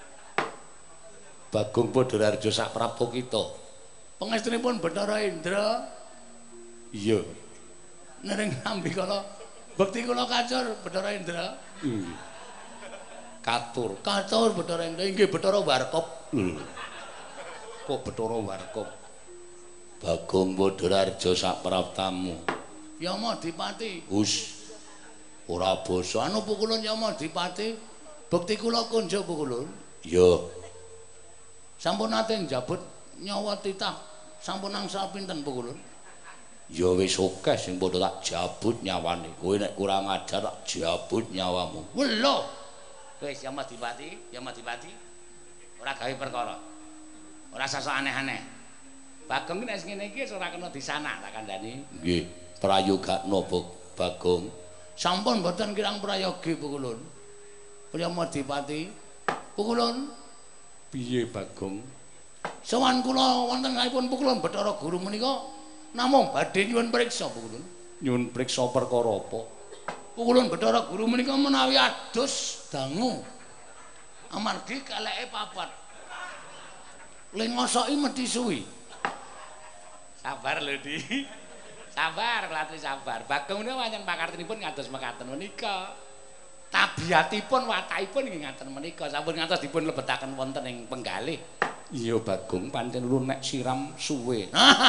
Bagong Padhararja Saprapta kita. Pangestunipun Bathara Indra. Iya. Nering nambi kala bekti kula kacur Bathara Indra. Hmm. Katur, katur Bathara Indra inggih Bathara Warkop. Hmm. Kok Bathara Warkop? Bagong Padhararja Sapraptamu. Yama Dipati. Hus. Ora basa anu Pukulun Yama Dipati. Bekti kula kunja Pukulun. Iya. Sampun nate njabut nyawa titah. Sampun angsal pinten Pukulun? Ya wis akeh sing padha tak jabut nyawane. Kowe nek kurang ajar tak jabut nyawamu. Lho. Wis Yama Dipati, Yama Dipati. Ora gawe perkara. Ora sasok aneh-aneh. Bagong nek ngene iki ora kena disanak tak kandhani. Nggih, prayogakna Bagong. Sampun mboten kirang prayogi Pukulun. Yama Dipati. Pukulun. Piye Bagong? Sowan kula wonten ngaipun Pukulun Bathara Guru menika namung badhe nyuwun priksa Pukulun. Nyuwun priksa perkara apa? Pukulun Bathara Guru menika menawi adus dangu. Amargi kaleke papat. Lengosoki mesti suwi. Sabar lho, Di. Sabar, latri sabar. Bagong menika pancen pakartinipun ngados mekaten menika. Tabiatipun watakipun nggih ngaten menika. Sampun ngantos dipun lebetaken wonten ing penggalih. Iya Bagong pancen lu nek siram suwe.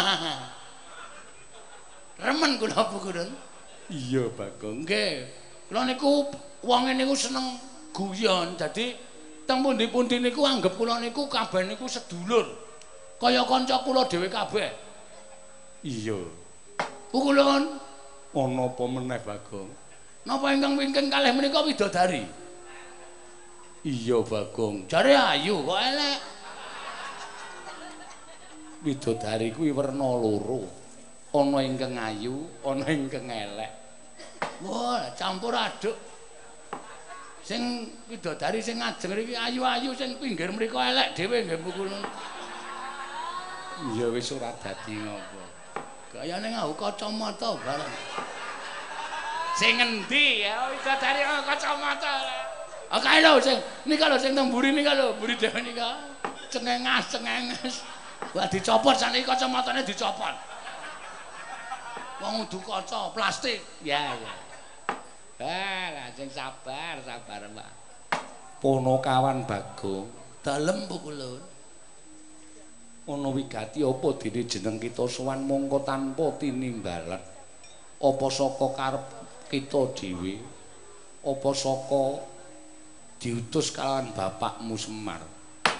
Remen kula Pukulun. Iya Bagong. Nggih. Kula niku wonge niku seneng guyon. Dadi teng pundi-pundi niku anggap kula niku kabeh niku sedulur. Kaya kanca kula dhewe kabeh. Iya. Pukulun. Ana apa meneh Bagong? Napa ingkang wingking kalih menika widodari? Iya Bagong. Jare ayu kok elek. Widodari kuwi werna loro. Ana ingkang ayu, ana ingkang elek. Wah, campur aduk. Sing widodari sing ngajeng iki ayu-ayu, sing pinggir mriku elek dhewe nggih Pukulun. Ya wis ora dadi ngopo. Gayane nganggo kacamata bareng. Sing endi ya widodari kacamata. Ah kae lho sing nika lho sing teng mburi nika lho, mburi dhewe nika. Cengengas, cengenges. Wah dicopot saniki kacamatane dicopot. Wong udu kaca plastik. Ya ya. Ah, lah sing sabar, sabar, Mbak. Ponokawan Bagong, dalem Pukulun. Ana wigati apa dene jeneng kita sowan mongko tanpa tinimbalan? Apa saka karep kita dhewe? Apa saka diutus kalawan bapakmu Semar?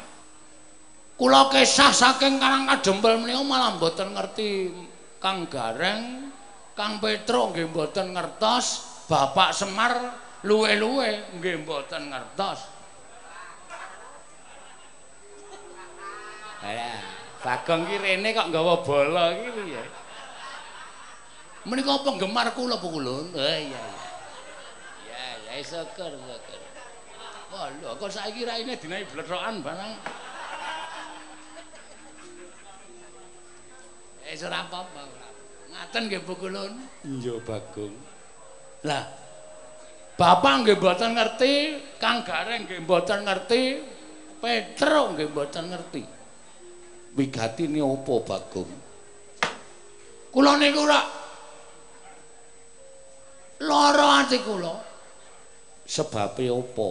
Kula kesah saking Karang Kadempel menika malah mboten ngerti Kang Gareng, Kang Petruk nggih mboten ngertos, Bapak Semar luwe-luwe nggih mboten ngertos. Alah, Bagong ki rene kok nggawa bola iki piye? Menika penggemar kula apa kula? Oh iya iya. Ya ya syukur syukur. Wah lho kok saiki raine dinae blethokan barang. Eh ora apa-apa. Ngaten nggih Bu Kulun. Iya Bagong. Lah Bapak nggih mboten ngerti, Kang Gareng nggih mboten ngerti, Petruk nggih mboten ngerti. Wigatine apa Bagong? Kula niku ora lara ati kula. Sebabe apa?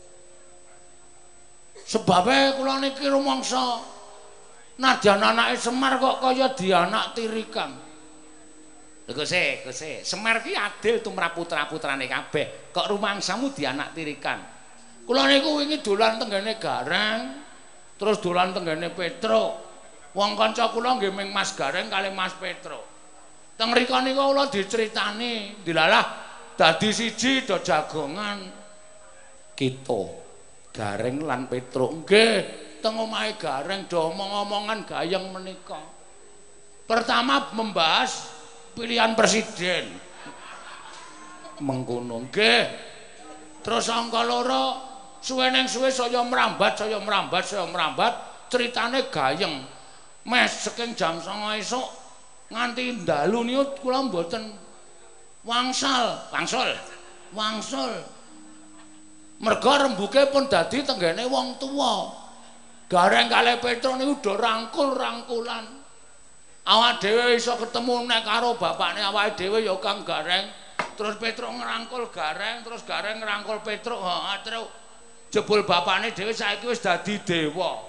Sebabe kula niki rumangsa nadyan anake Semar kok kaya dianak tirikan. Lho Gusti, Gusti, Semar ki adil tumrap putra-putrane kabeh. Kok rumangsamu dianak tirikan? Kula niku wingi dolan tenggene Gareng, terus dolan tenggene Petruk. Wong kanca kula nggih ming Mas Gareng kali Mas Petruk. Teng mriko niku kula diceritani, dilalah dadi siji do jagongan. Kita Gareng lan Petruk nggih teng omahe Gareng do omong-omongan gayeng menika. Pertama membahas pilihan presiden. Mengkono nggih. Terus angka loro suweneng suwe saya merambat, saya merambat, saya merambat, ceritane gayeng. Mes saking jam songo esuk nganti dalu niku kula mboten wangsal, wangsul, wangsul. Merga rembuke pun dadi tenggene wong tuwa. Gareng kalih Petruk niku do rangkul-rangkulan. Awak dhewe iso ketemu nek karo bapakne awake dhewe ya Kang Gareng. Terus Petruk ngrangkul Gareng, terus Gareng ngrangkul Petruk. Heeh, terus jebul bapakne dhewe saiki wis dadi dewa.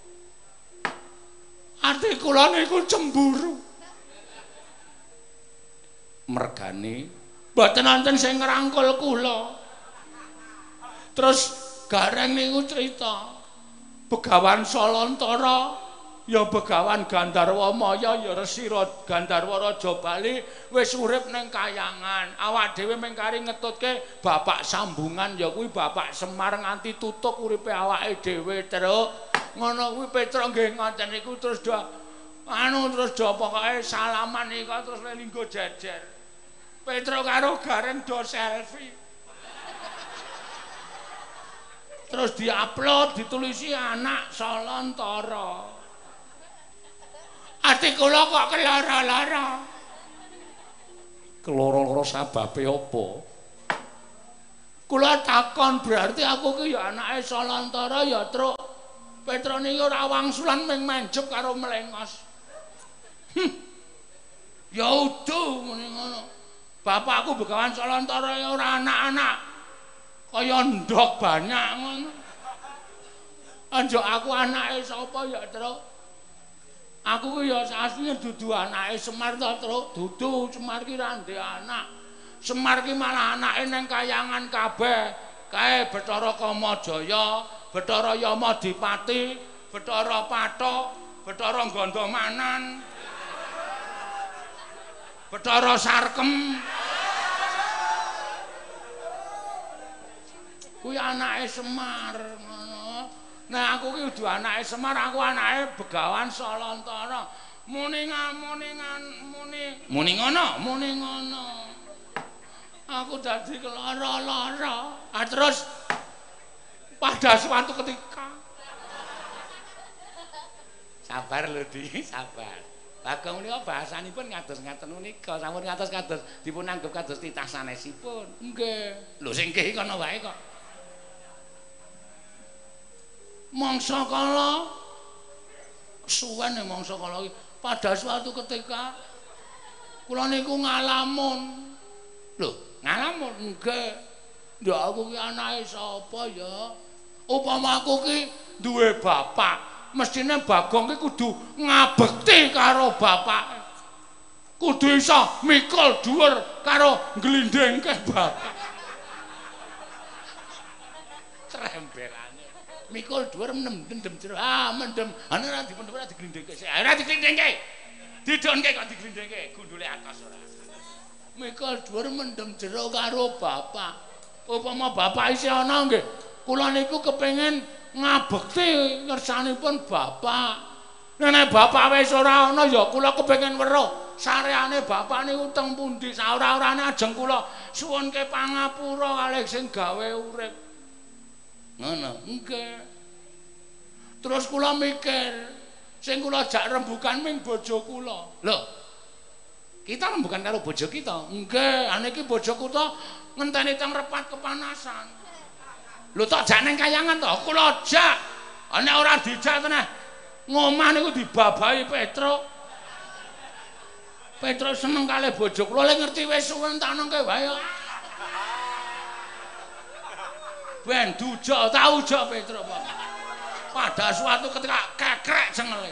Ati kula niku cemburu. Mergane mboten wonten sing ngrangkul kula. Terus Gareng niku cerita Begawan Salantara ya Begawan Gandarwa Maya ya Resira Gandarwa Raja Bali wis urip ning kayangan. Awak dhewe mengkari ngetutke bapak sambungan ya kuwi Bapak Semar nganti tutuk uripe awake dhewe terus ngono kuwi Petruk nggih ngoten niku terus do anu terus do pokoke salaman niku terus linggo jejer. Petruk karo Gareng do selfie. Terus diupload ditulisi anak Salantara. Ati kula kok kelara-lara. Kelara-lara sababe apa? Kula takon berarti aku ki ya anake Salantara ya Truk. Petruk niki ora wangsulan ming menjep karo melengos. Hm. Ya udu muni ngono. Bapakku Begawan Salantara ya ora anak-anak. Kaya ndok banyak ngono. Anjo aku anake sapa ya Truk? Aku ki ya asline dudu anake Semar to Truk. Dudu Semar ki ra ndek anak. Semar ki malah anake ning kayangan kabeh. Kae Bathara Kamajaya, Bathara Yamadipati, Bathara Pathok, Bathara Gandamanan, Bathara Sarkem. Kuwi anake Semar ngono. Nah aku ki kudu anake Semar, aku anake Begawan Salantara. Muni ngamuni muni muni ngono, muni ngono. Aku dadi kelara-lara. Ah terus pada suatu ketika sabar lho Di, sabar. Bagong menika bahasanipun ngados ngaten menika, sampun ngatos-kados dipun anggap kados titah sanesipun. Nggih. Lho sing nggih kono wae kok. Mangsa kala suwen mangsa kala iki pada suatu ketika kula niku ngalamun. Lho, ngalamun nggih. Ndak aku ki anake sapa ya? Upama aku ki duwe bapak, mestine Bagong ki kudu ngabekti karo bapak. Kudu iso mikul dhuwur karo nglindhengke bapak. Tempelane. Mikul dhuwur mendem jero. Ah, mendem. Ana ora dipendem ora diglindhengke. Ora diglindhengke. Didonke kok diglindhengke, gundule atos ora. Mikul dhuwur mendem jero karo bapak. Upama bapak isih ana nggih, kula niku kepengin ngabekti ngersanipun bapak. Nek bapak wis ora ana ya kula kepengin weruh sareane bapak niku teng pundi. Saora-orane ajeng kula suwunke pangapura kalih sing gawe urip. Ngono, nggih. Terus kula mikir, sing kula jak rembugan ming bojo kula. Lho, kita rembugan karo bojo kita? Nggih, aniki bojo kita ngenteni teng repat kepanasan. Lho tok jak ning kayangan to, kula jak. Nek ora dijak teneh, ngomah niku dibabahi Petruk. Petruk seneng kalih bojo kula, lek ngerti wis suwen tak nengke wae. Ben dujok, tak ujok Petruk, Pak. Pada suatu ketika kekrek cengele.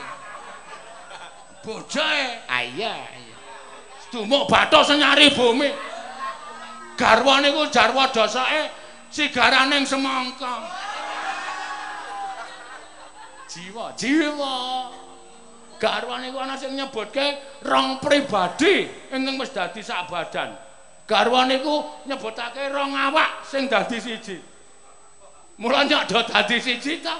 Bojoe, ah iya, iya. Dumuk bathos nyari bumi. Garwa niku jarwa dosake sigaraning semangka. Jiwa, jiwa. Garwa niku ana sing nyebutke rong pribadi ingkang wis dadi sak badan. Garwa niku nyebutake rong awak sing dadi siji. Mula nyok dadi siji ta?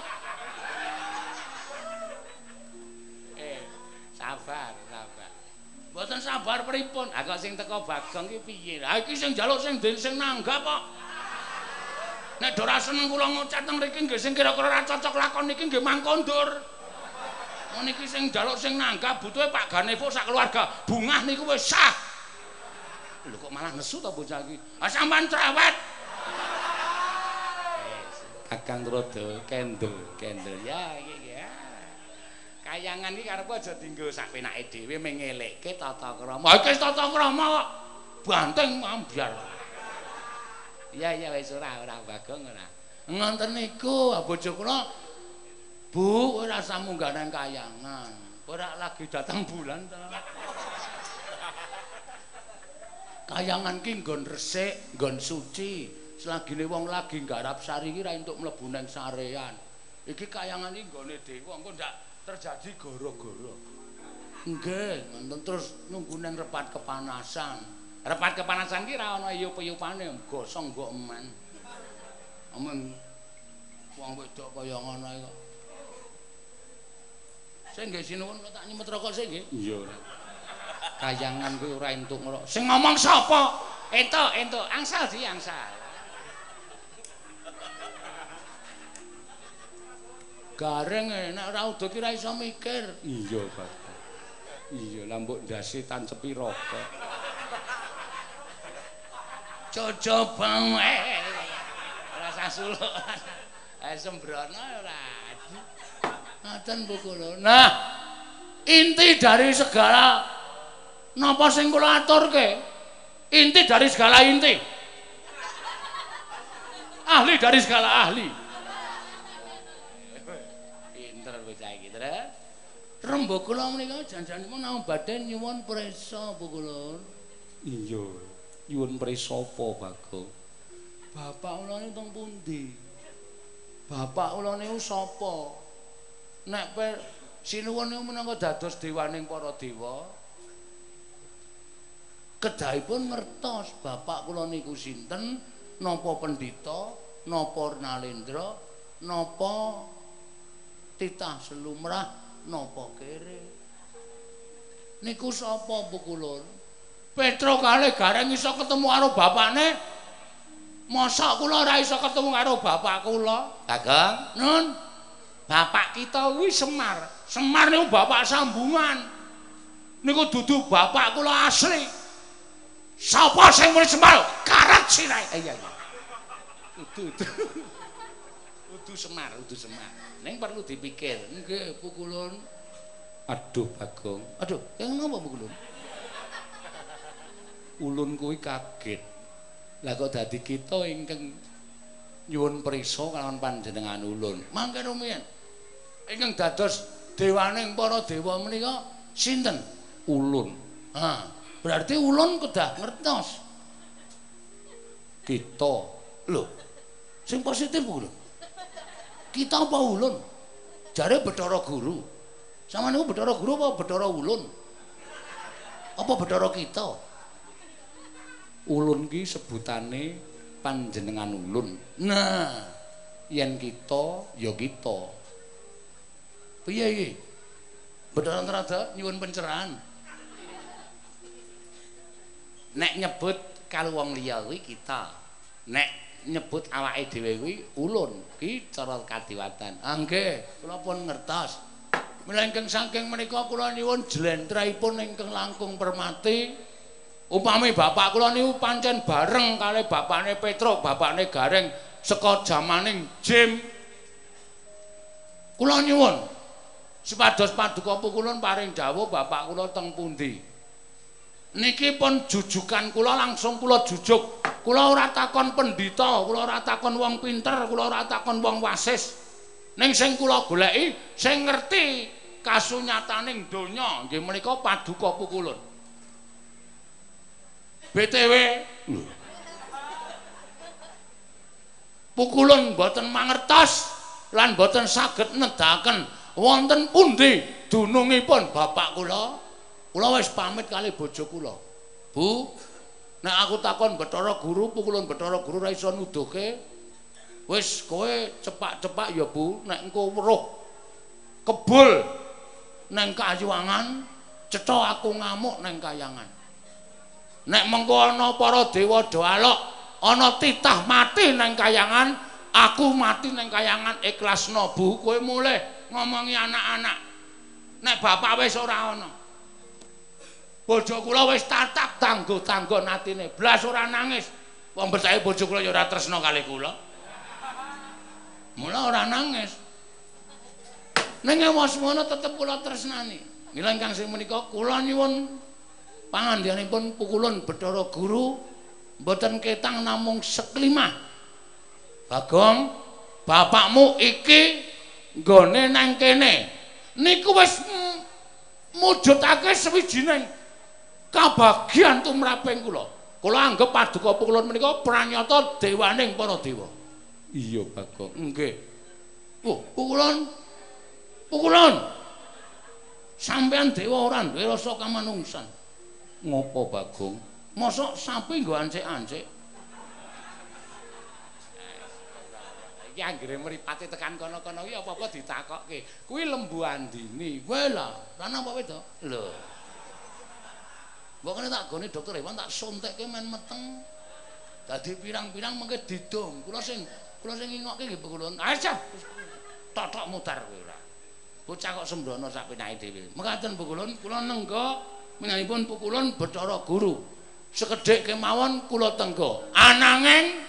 Eh, sabar, sabar. Mboten sabar pripun? Ah kok sing teko Bagong ki piye? Ha iki sing njaluk sing sing nanggap kok. Nek ora seneng kula ngucat teng mriki nggih sing kira-kira ora cocok lakon niki nggih mangkondur. Niki sing njaluk sing nanggap butuhe Pak Ganevo sak keluarga. Bungah niku wis sah. Lho kok malah nesu ta bocah iki? Ah sampean cerewet. Kakang Trodo kendel, kendel ya iki ya. Kayangan iki karep aja dienggo sak penake dhewe mengelekke tata krama. Ha iki tata krama kok banteng ambyar. Iya iya wis ora ora Bagong ora. Ngonten niku bojo kula Bu ora usah munggah nang kayangan. Ora lagi datang bulan ta. Kayangan ki nggon resik, nggon suci. Selagine wong lagi nggarap sari iki ra entuk mlebu nang sarean. Iki kayangan iki nggone dewa, engko ndak terjadi goro-goro. Nggih, ngoten terus nunggu nang repat kepanasan. Repat kepanasan ki ra ana iyup-iyupane, gosong mbok eman. Amen wong wedok kaya ngono kok. Sing nggih sinuwun tak nyemet rokok sik nggih. Iya ora. Kayangan kuwi ora entuk ngrok. Sing ngomong sapa? Entuk, entuk, angsal di angsal. Gareng nek ora udo ki ra iso mikir. Iya, Pak. Iya, lah mbok ndase tancepi rokok. Cocoba wae. Rasa suluk. Eh sembrono ora. Ngaten Bu kula. Nah, inti dari segala napa sing kula aturke? Inti dari segala inti. Ahli dari segala ahli. Pinter bocah iki, Terus. Rembug kula menika janjanipun namung badhe nyuwun prisa Bu kula. Iya. Nyuwun prisa apa, Bagong? Bapak kula niku teng pundi? Bapak kula niku sapa? Nek sinuwun niku menangka dados dewaning para dewa. Kedahipun ngertos bapak kula niku sinten, napa pendhita, napa Nalendra, napa titah selumrah, napa kere. Niku sapa Bu kula? Petro kalih gareng iso ketemu karo bapakne. Mosok kula ora iso ketemu karo bapak kula? Bagong, Nun. Bapak kita kuwi Semar. Semar niku bapak sambungan. Niku dudu bapak kula asli. Sapa sing muni Semar? Karat sirahe. Eh iya iya. Udu udu. Udu Semar, udu Semar. Ning perlu dipikir. Nggih, Bu Kulun. Aduh, Bagong. Aduh, yang napa Bu Kulun? Ulun kuwi kaget. Lah kok dadi kita ingkang nyuwun prisa kalawan panjenengan ulun. Mangke rumiyin ingkang dados dewaning para dewa menika sinten? Ulun. Ha, berarti ulun kedah ngertos. Kita. Lho, sing positif ulun. Kita apa ulun? Jare Bathara Guru. Sama niku Bathara Guru apa Bathara Ulun? Apa Bathara kita? Ulun ki sebutane panjenengan ulun. Nah, Yen kita ya kita. piye iki? Bathara Antarada nyuwun pencerahan. Nek nyebut kalau wong liya kuwi kita. Nek nyebut awake dhewe kuwi ulun. Ki cara kadiwatan. Ah nggih, kula pun ngertos. Mila ingkang saking menika kula nyuwun jlentrahipun ingkang langkung permati. Upami bapak kula niku pancen bareng kalih bapakne Petruk, bapakne Gareng saka jamaning Jim. Kula nyuwun supados paduka pukulun paring dawuh bapak kula teng pundi. Niki pun jujukan kula langsung kula jujuk. Kula ora takon pendhita, kula ora takon wong pinter, kula ora takon wong wasis. Ning sing kula goleki sing ngerti kasunyataning donya nggih menika paduka pukulun. B T W pukulun boten mangertos lan boten saged nedahaken wonten pundi dunungipun bapak kula. Kula wis pamit kali bojo kula. Bu, nek aku takon Bathara Guru, pukulun Bathara Guru ra iso nuduhke. Wis kowe cepak-cepak ya Bu, nek engko weruh kebul neng kayuwangan, cetha aku ngamuk neng kayangan. Nek mengko ana para dewa doalok, ana titah mati neng kayangan, aku mati neng kayangan ikhlasno Bu. Kowe mulih ngomongi anak-anak. Nek bapak wis ora ana. Bojo kula wis tatap tanggo-tanggo atine, blas ora nangis. Wong betake bojo kula ya ora tresna kalih kula. Mula ora nangis. Ning ewas-mono tetep kula tresnani. Mila ingkang sing menika kula nyuwun pangandhanipun pukulun Bathara Guru mboten ketang namung seklimah. Bagong, bapakmu iki nggone nang kene. Niku wis mujudake sawijining kabagyan tumraping kula. Kula anggap paduka pukulun menika pranyata dewaning para dewa. Iya, Bagong. Nggih. Oh, pukulun. Pukulun. Sampeyan dewa ora duwe rasa kamanungsan. Ngopo, Bagong? Mosok sapi nggo ancik-ancik. Iki anggere mripate tekan kono-kono iki apa-apa ditakokke. Kuwi lembu andini. Wae lah, ana apa wedo? Lho. Mbok kene tak gone dokter hewan tak suntikke men meteng. Dadi pirang-pirang mengke didong. Kula sing kula sing ngokke nggih pukulun. Aja. Totok mutar kowe ora. Bocah kok sembrono sak pinake dhewe. Mekaten pukulun kula nengga minangipun pukulun Bathara Guru. Sekedhik kemawon kula tengga. Ananging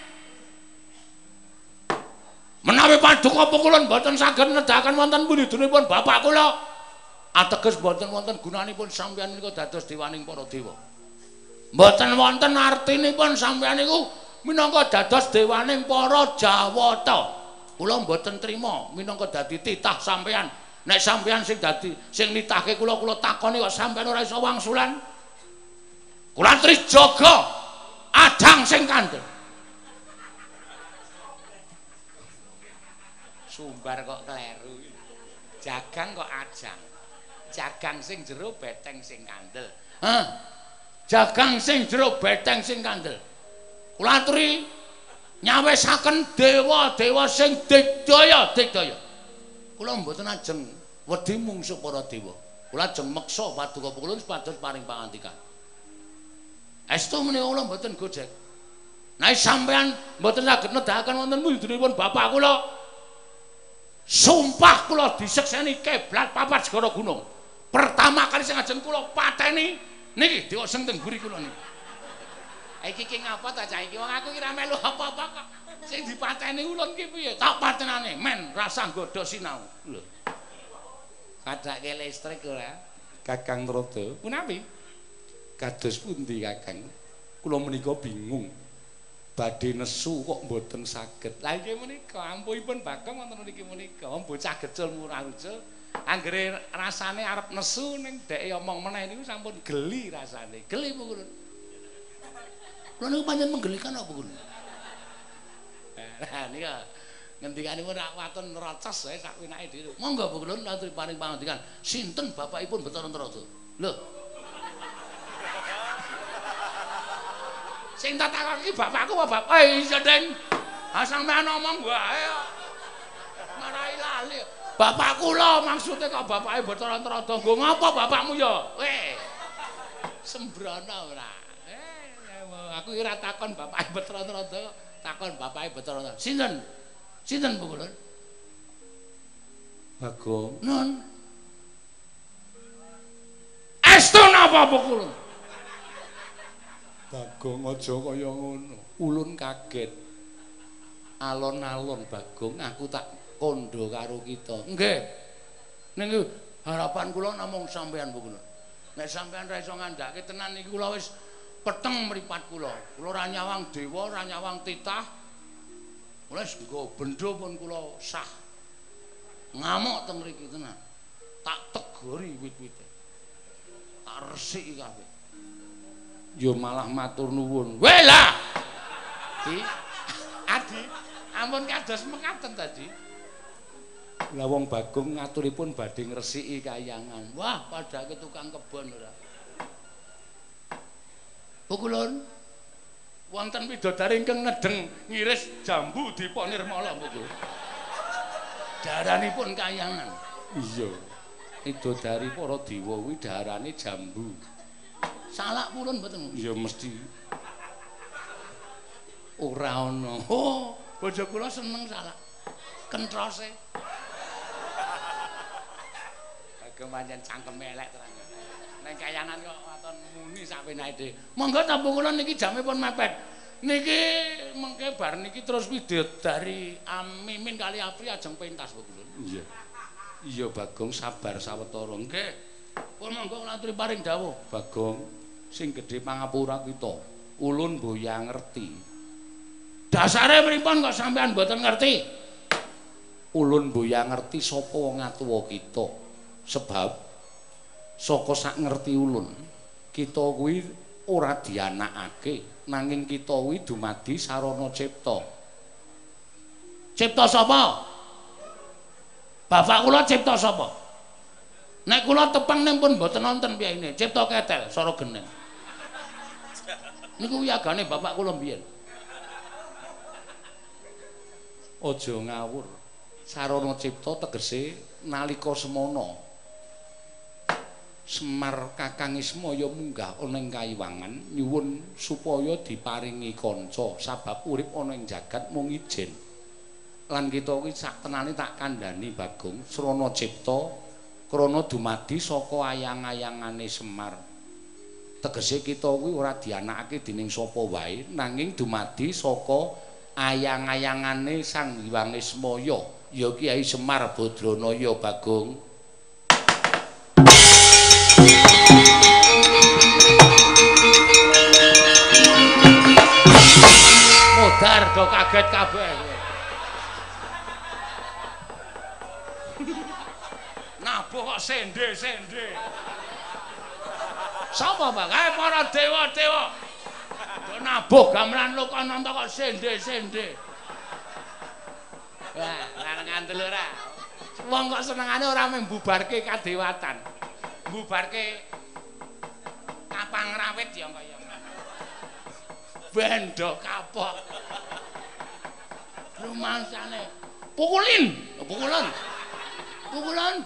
menawi paduka pukulun boten saged nedahaken wonten pundi dunipun bapak kula, ateges boten wonten gunanipun sampeyan menika dados dewaning para dewa. Mboten wonten artinipun sampeyan niku minangka dados dewaning para Jawata. Kula mboten trima minangka dadi titah sampeyan. Nek sampeyan sing dadi sing nitahke kula kula takoni kok sampeyan ora iso wangsulan. Kula trijaga adang sing kandel. Sumbar kok kleru. Jagang kok ajang. Jagang sing jero beteng sing kandel. Hah? Jagang sing jero beteng sing kandel. Kula aturi nyawisaken dewa-dewa sing digdaya, digdaya. Kula mboten ajeng wedi mungsuh para dewa. Kula ajeng meksa paduka pukulun supados paring pangandikan. Estu menika kula mboten gojek. Nek sampean mboten saged nedahaken wonten munduripun bapak kula, sumpah kula disekseni keblat papat segara gunung. Pertama kali sing ajeng kula pateni niki dewa sing teng mburi kula niki. Iki ki ngapa ta cah iki wong aku ki ra melu apa-apa kok. Sing dipateni ulun ki piye? Tak patenane men rasa nggodha sinau. Lho. Kadake listrik ora? Kakang Rada. Punapi? Kados pundi, Kakang? Kula menika bingung. Badhe nesu kok mboten saged. Lah iki menika ampuhipun Bagong wonten niki menika. Wong bocah gecul murah-ucul. Anggere rasane arep nesu ning dheke omong meneh niku sampun geli rasane. Geli pukulun. Kula niku pancen menggelikan apa kuwi? Nah nika Ngendikanipun rak waton nerocos wae sak winake dhewe. Monggo Bu Kulon aturi paring pangandikan. Sinten bapakipun Bathara Narada? Lho. Sing tak takoki bapakku apa bapak? Eh iya, Deng. Ah sampean ngomong wae kok. Marai lali. Bapak kula maksudnya kok bapake Bathara Narada. Nggo ngapa bapakmu ya? Weh. Sembrono ora. Eh aku ora takon bapake Bathara Narada, takon bapake Bathara Narada. Sinten? Sinten Bu Kulon? Bagong. Nun. Estu napa Bu Kulon? Bagong aja kaya ngono. Ulun kaget. Alon-alon Bagong aku tak kondo karo kita. Nggih. Niki harapan kula namung sampean Bu Kulon. Nek sampean ra iso ngandhake tenan niki kula wis peteng mripat kula. Kula ra nyawang dewa, ra nyawang titah. Wis nggo bendho pun kula sah. Ngamuk teng mriki tenan. Tak tegori wit-wite. Tak resiki kabeh. Ya malah matur nuwun. Weh lah. Di Adi, ampun kados mekaten tadi. Lah wong Bagong ngaturipun badhe ngresiki kayangan. Wah, padake tukang kebon ora. Bu Kulon, wonten widodari ingkang ngedeng ngiris jambu Dipa Nirmala Bu Kulon. Daranipun kayangan. Iya. Widodari para dewa kuwi darane jambu. Salak purun mboten? Ya mesti ora ana. Oh, bojo kula seneng salak. Kentrose. Bagong pancen cangkeme elek terang. Nek kayangan kok waton muni sak wenake dhewe. Monggo ta Bu Kulon niki jamipun mepet. Niki mengke bar niki terus widodari Mimin kali Apri ajeng pentas Bu Kulon. Iya. Iya Bagong sabar sawetara. Nggih. Pun monggo kula aturi paring dawuh. Bagong sing gedhe pangapura kita. Ulun boya ngerti. Dasare pripun kok sampean mboten ngerti? Ulun boya ngerti sapa wong atuwa kita. Sebab saka sak ngerti ulun, kita kuwi ora dianakake, nanging kita kuwi dumadi sarana cipta. Cipta sapa? Bapak kula cipta sapa? Nek kula tepang ning pun mboten wonten piyane, cipta ketel sara geneng. Niku wiyagane bapak kula mbiyen. Aja ngawur. Sarana cipta tegese nalika semana Semar Kakang Ismaya munggah ana ing Kaiwangan nyuwun supaya diparingi kanca sabab urip ana ing jagat mung ijen. Lan kita kuwi sak tenane tak kandhani Bagong srana cipta krana dumadi saka ayang-ayangane Semar. Tegese kita kuwi ora dianakake dening sapa wae nanging dumadi saka ayang-ayangane Sang Hyang Ismaya ya Kyai Semar Badranaya Bagong. Modar do kaget kabeh. Nabuh kok sende-sende. Sapa, Bang? Kae para dewa-dewa. Do nabuh gamelan Lokananta kok sende-sende. Wah, lanang telu ora. Wong kok senengane ora membubarke kadewatan. Mbubarke kapang rawit ya kaya. Bendo kapok. Rumangsane. Pukulin, pukulan. Pukulan.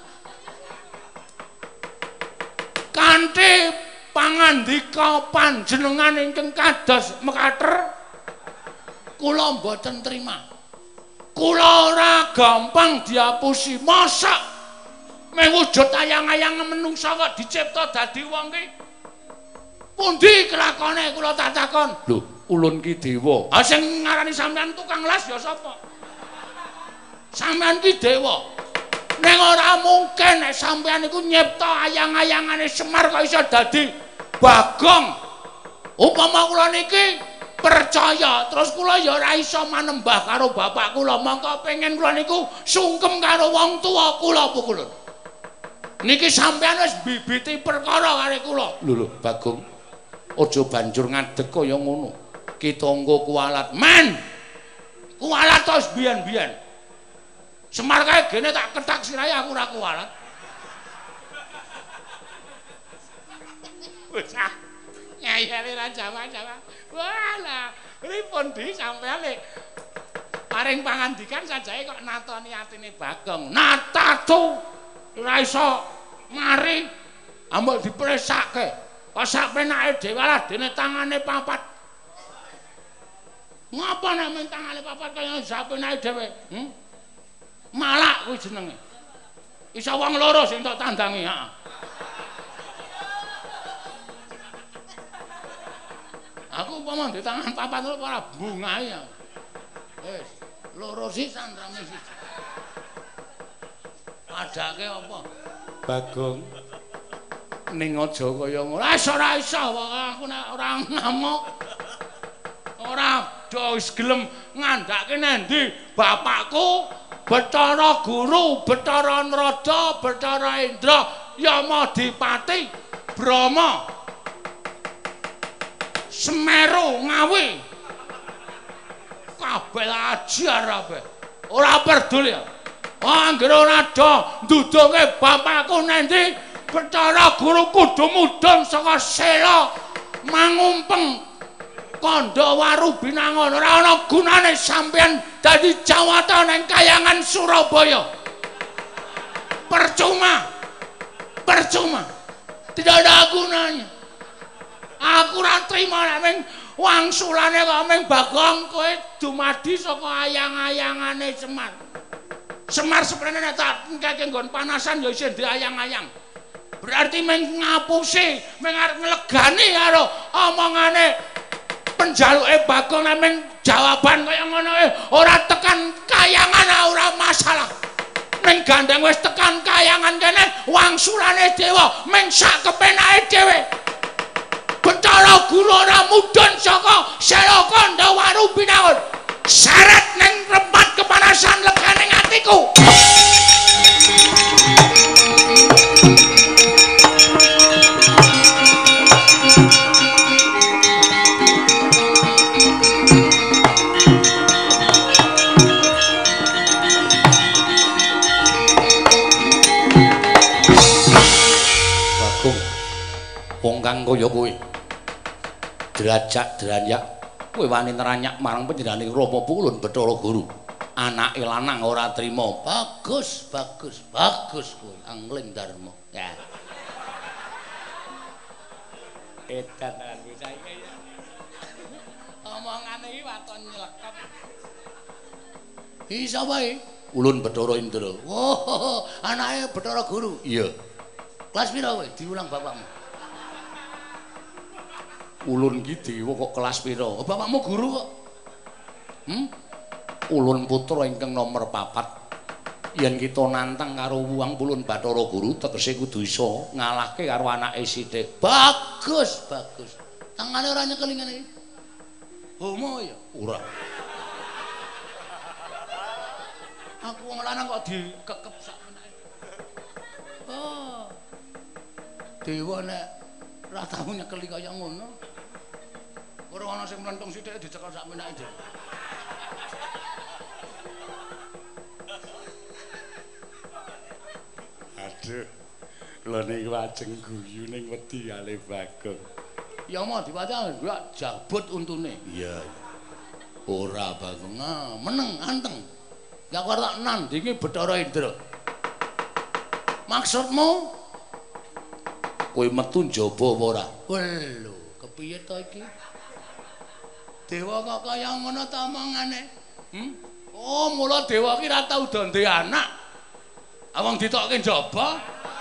Kanthi pangandika panjenengan ingkang kados mekater kula mboten trima. Kula ora gampang diapusi. Masak meh wujud ayang-ayang menungsa kok dicipta dadi wong ki. Pundi kelakone kula tak takon. Lho, ulun ki dewa. Ha sing ngarani sampean tukang las ya sapa? Sampean ki dewa. Ning ora mungkin nek sampean iku nyipta ayang-ayangane Semar kok iso dadi Bagong. Upama kula niki percaya terus kula ya ora iso manembah karo bapak kula, mongko pengen kula niku sungkem karo wong tuwa kula pukulun. Niki sampean wis bibiti perkara karo kula. Lho lho, Bagong. Aja banjur ngadeg kaya ngono. Kita nggo kualat, men. Kualat tos biyen-biyen. Semar kae gene tak ketak sirahe aku ora kuwalat. Bocah. Nyayane ra Jawa-Jawa. Walah, pripun di sampeyan le paring pangandikan sajae kok natoni atine Bagong. Natatu ora iso mari ambek dipresake. Kok sak penake dhewe lah dene tangane papat. Ngapa nek men tangane papat kaya sak penake dhewe? Hm? Malak kuwi jenenge. Iso wong loro sing tok tandangi, heeh. Aku umpama di tangan papat lho ora bungae ya. Wis, loro sisan rame siji. Padake apa? Bagong. Ning aja kaya ngono. Wis ora iso aku nek ora ngamuk. Ora do wis gelem ngandhake nendi bapakku Bathara Guru, Bathara Nraja, Bathara Indra, Yamadipati, Brahma, Semeru, Ngawi. Kabeh ajar kabeh. Ora peduli ya. Anggere ora do ndudunge bapakku nendi Bathara Guru kudu mudhun saka sela mangumpeng Kandha Waru Binangun. Ora ana gunane sampeyan dadi jawata ning Kayangan Surabaya. Percuma. Percuma. Tidak ada gunanya. Aku ora trima nek ming wangsulane kok ming Bagong kowe dumadi saka ayang-ayangane Semar. Semar sebenarnya nek tak engkeke nggon panasan ya isih diayang-ayang. Berarti ming ngapusi, ming arep nglegani karo omongane penjaluke Bagong nek ming jawaban kaya ngono ora tekan Kayangan ora masalah. Ning gandeng wis tekan Kayangan kene wangsulane dewa ming sak kepenake dhewe. Bathara Guru ora mudhun saka sela Kandha Waru Binangun. Syarat ning tempat kepanasan leganing atiku. Wong kang kaya kowe derajat dranyak kowe wani neranyak marang panjenengane Rama Pulun Bathara Guru anake lanang ora trima. Bagus bagus bagus kowe angling Darma ya edan tenan bocah iki ya omongane iki waton nyelekep iki sapa iki Ulun Bathara Indra. Oh anake Bathara Guru. Iya kelas pira kowe diulang bapakmu? Ulun ki dewa kok kelas pira? Oh, bapakmu guru kok. Hmm? Ulun putra ingkang nomor papat. Yen kita nantang karo Wuang Pulun Bathara Guru tegese kudu iso ngalahke karo anake sithik. Bagus, bagus. Tangane ora nyekel ngene iki. Homo ya? Ora. Aku wong lanang kok dikekep sak menake. Oh. Dewa nek ora tau nyekeli kaya ngono. Ora ana sing mlentung sithik dicekel sak menake dhewe. Aduh. Lha niku ajeng guyu ning wedi kali Bagong. Ya mau diwaca gak jabut untune. Iya. Ora Bagong, ah, meneng anteng. Gak kok tak nandingi Bathara Indra. Maksudmu kowe metu njaba apa ora? Lho, kepiye to iki? Dewa kok kaya ngono ta omongane? Hm? Oh, mula dewa ki ora tau do ndek anak. Awang ditokke njaba.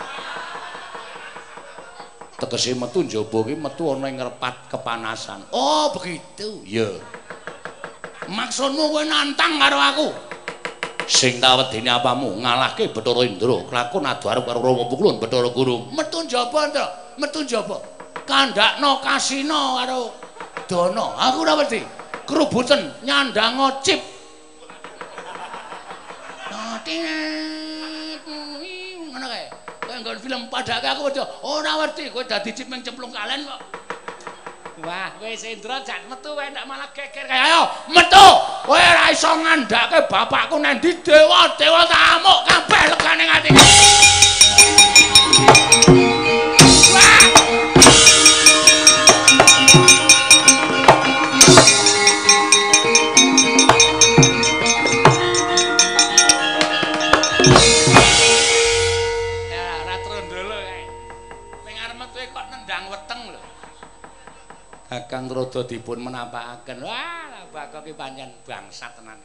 Tegese metu njaba ki metu ana ing ngrepat kepanasan. Oh, begitu. Iya. Maksudmu kowe nantang karo aku? Sing tawedene apamu ngalahke Bathara Indra, kelakon adu arep karo Rama Pulun Bathara Guru. Metu njaba, Ndra. Metu njaba. Kandhakno kasina karo Dana. Aku ora wedi. Kerubuten nyandang cip. Ngono kae. Kaya nggon film padake aku wedi. Ora wedi kowe dadi cip ning cemplung kalen kok. Wah, wis Indra jan metu wae ndak malah geger kaya ayo metu. Kowe ora iso ngandhake bapakku nang ndi dewa, dewa tamuk kabeh legane ati. Wah. Kakang Rodo dipun menapakaken. Wah, bakal ki pancen bangsat tenan.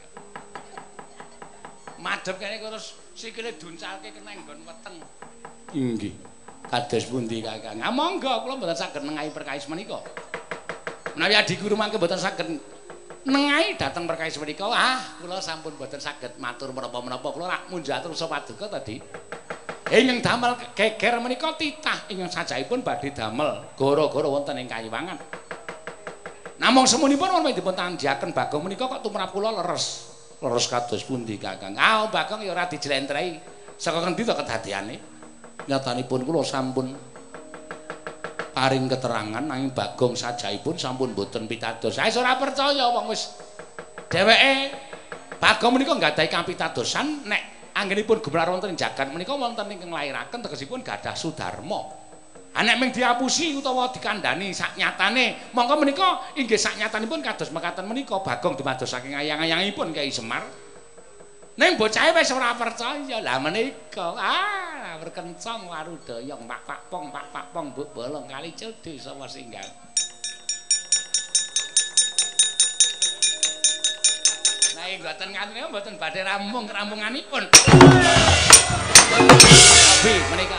Madhep kene terus sikile duncalke kena nggon weteng. Inggih. Kados pundi Kakang? Ah monggo kula mboten saged nengahi perkawis menika. Menawi adiku rumangke mboten saged nengahi dhateng perkawis menika, ah kula sampun mboten saged matur menapa-menapa. Kula rak munjatur sa paduka tadi. Ingkang damel geger menika titah ingkang sajaipun badhe damel gara-gara wonten ing Kayiwangan. Namung semunipun menawi dipun tandhaken Bagong menika kok tumrap kula leres. Leres kados pundi Kakang? Ah Bagong ya ora dijlentrehi. Saka ngendi to kedadiane? Nyatanipun kula sampun paring keterangan nanging Bagong sajaipun sampun boten pitados. Saya ora percaya wong wis dheweke Bagong menika nggadahi kapitadosan nek anggenipun gumlar wonten ing jagat menika wonten ingkang lairaken tegesipun gadah sudarma. Anek ming diapusi utawa dikandhani sak nyatane mongko menika inggih sak nyatanipun kados mekaten menika Bagong dumados saking ayang-ayangipun Kyai Semar. Ning bocahe wis ora percaya. Lah menika ah berkencang warudoyong pak pak pong pak pak pong mbok bolong kali cedhe sapa singgal. Nah mboten ngaten mboten badhe rampung rampunganipun. Tapi menika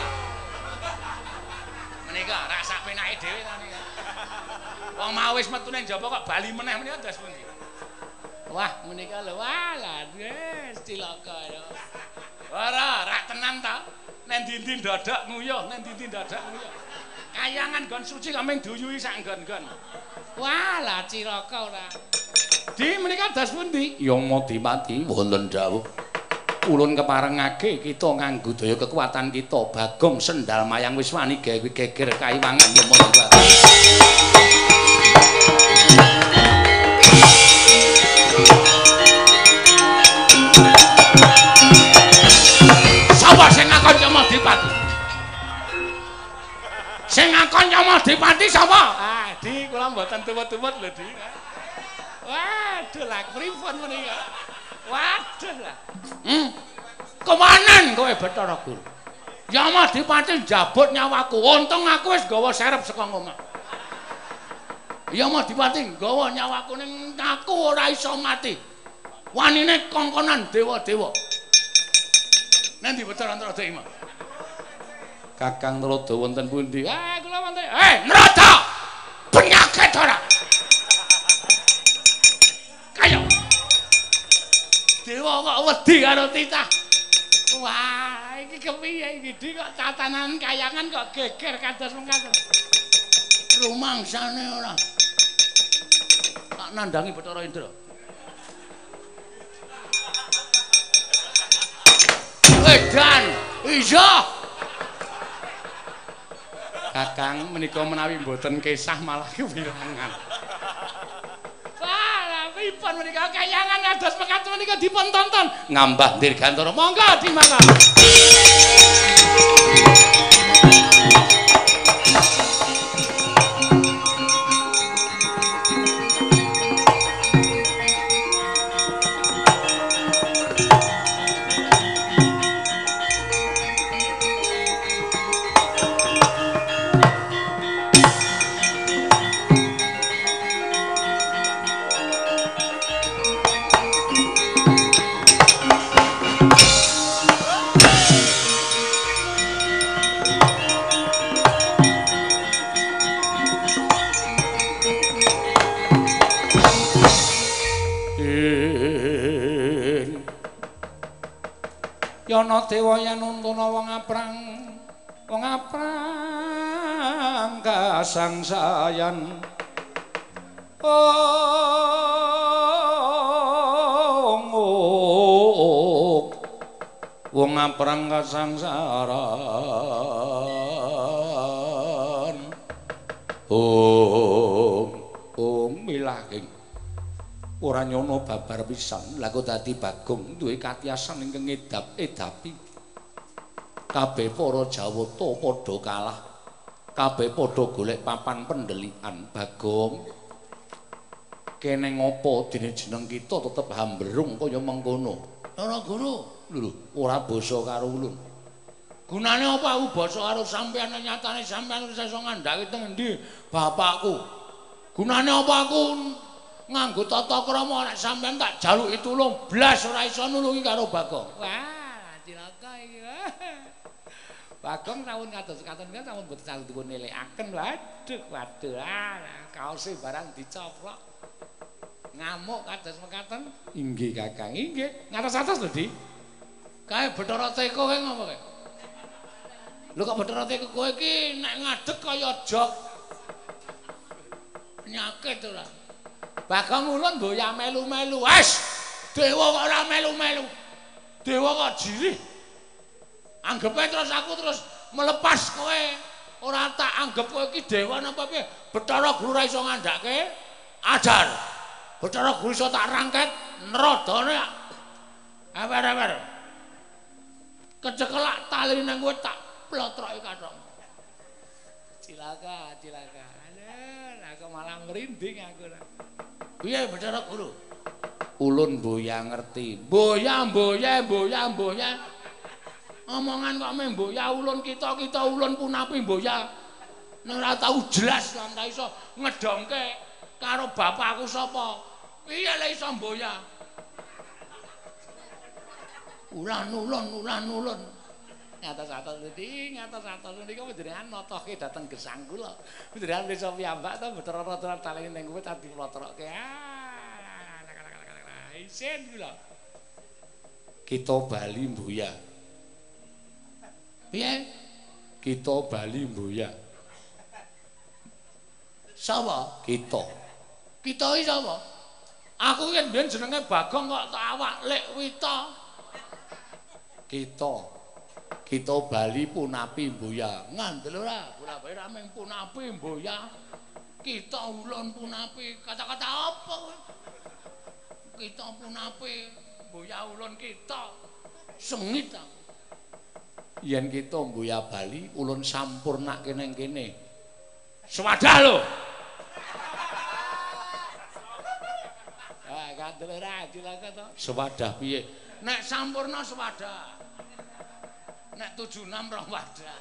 menika rak sak penake dhewe ta nika. Wong mau wis metu ning jaba kok bali meneh menika ndas pundi. Wah, menika lho walah wis cilaka ya. Ora, rak tenan ta. Nek ndi-ndi dadak nguyuh, nek ndi-ndi dadak nguyuh. Kayangan gon suci kok ming duyui sak nggon-nggon. Walah cilaka ora. Di menika ndas pundi? Ya mati mati wonten dawuh. Ulun keparengake kita nganggo daya kekuatan kita Bagong sendal mayang wis wani gawe geger Kayiwangan ya monggo. Sapa sing ngakon Yamadipati? Sing ngakon Yamadipati sapa? Ah, Di kula mboten tuwet-tuwet lho, Di. Waduh lah pripun menika? Waduh lah. Hmm. Kemanen kowe Bathara Guru? Yamadipati njabut nyawaku. Untung aku wis gawa serep saka omah. Yamadipati gawa nyawaku ning aku ora iso mati. Wanine kongkonan dewa-dewa. Nanti Bathara Narada Ima. Kakang Narada wonten pundi? Ah, kula wonten. Eh, Narada! Penyakit ora? Kayo. Dewa kok wedi karo titah. Wah, iki kepiye iki Di kok tatanan kayangan kok geger kados mengkaten. Rumangsane ora. Tak nandangi Bathara Indra. Edan, iya. Kakang menika menawi mboten kesah malah kewirangan. Pripun menika kayangan kados mekaten menika dipun tonton ngambah dirgantara monggo dimangga. Yana dewa yen nuntuna wong aprang wong aprang kasangsayan oh wong aprang kasangsaran oh lahing. Ora nyono babar pisan. Lah kok dadi Bagong duwe katiasan ingkang edap-edapi. Kabeh para Jawata padha kalah. Kabeh padha golek papan pendelikan. Bagong kene ngopo dene jeneng kita tetep hambrung kaya mengkono. Ora guru. Lho, ora basa karo ulun. Gunane apa aku basa karo sampeyan nyatane sampeyan wis iso ngandhaki teng endi bapakku. Gunane apa aku nganggo tata krama nek sampeyan tak jaluki tulung blas ora iso nulungi karo Bagong. Wah, cilaka iki. Bagong sampun kados-kados kan sampun boten saged dipun nilikaken. Waduh, waduh. Ah, kaose barang dicoplok. Ngamuk kados mekaten. Inggih, Kakang. Inggih. Ngatos-atos lho, Di. Kae Bathara Teka kae ngopo kae? Lho kok Bathara Teka kowe iki nek ngadeg kaya jog. Penyakit ora. Bagong ulun mboya melu-melu. Wes, dewa kok ora melu-melu. Dewa kok jirih. Anggepe terus aku terus melepas kowe. Ora tak anggap kowe iki dewa napa piye? Bathara Guru ra iso ngandhake. Ajar. Bathara Guru iso tak rangket nerodane. Awer-awer. Kecekelak tali nang kowe tak plotroki kathok. Cilaka, cilaka. Aduh, aku malah ngrinding aku. Piye Bathara Guru? Ulun mboya ngerti. Mboya, mboya, mboya, mboya. Omongan kok meh mboya ulun kita-kita ulun punapi mboya. Nek ora tau jelas lan ta iso ngedongke karo bapakku sapa. Piye lek iso mboya? Ulan ulun, ulan ulun. Ngatos-atos niki, ngatos-atos niku panjenengan notoke dhateng gesang kula. Panjenengan bisa piyambak to beter-beter talene ning kowe tadi mlotroke. Ah, isin kula. Kita Bali mboya. Piye? Kita Bali mboya. Sapa? Kita. Kita iki sapa? Aku yen mbiyen jenenge Bagong kok tak awak Lek Wita. Kita kita Bali punapi mboya. Ngandel ora? Ora bae ra mung punapi mboya. Kita ulun punapi. Kata-kata apa kowe? Kita punapi mboya ulun kita. Sengit aku. Yen kita mboya Bali ulun sampurnake ning kene. Swadah lho. Ah, kandel ora dilaka to. Swadah piye? Nek sampurna swadah. Nek tujuh enam rong wadah.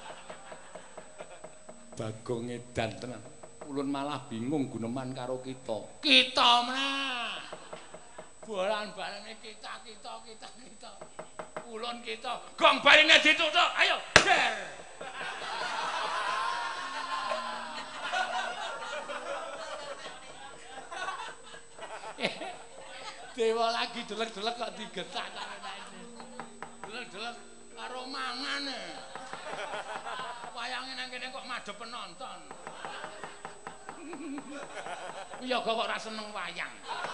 Bagong edan tenan. Ulun malah bingung guneman karo kita. Kita menah. Bolan-balane kita kita kita kita. Ulun kita. Gong barine ditutuk. Ayo, der. Dewa lagi delek-delek kok digetak delek-delek karo mangan. Wayange nang kene kok madhep penonton. Iya kok ora seneng wayang.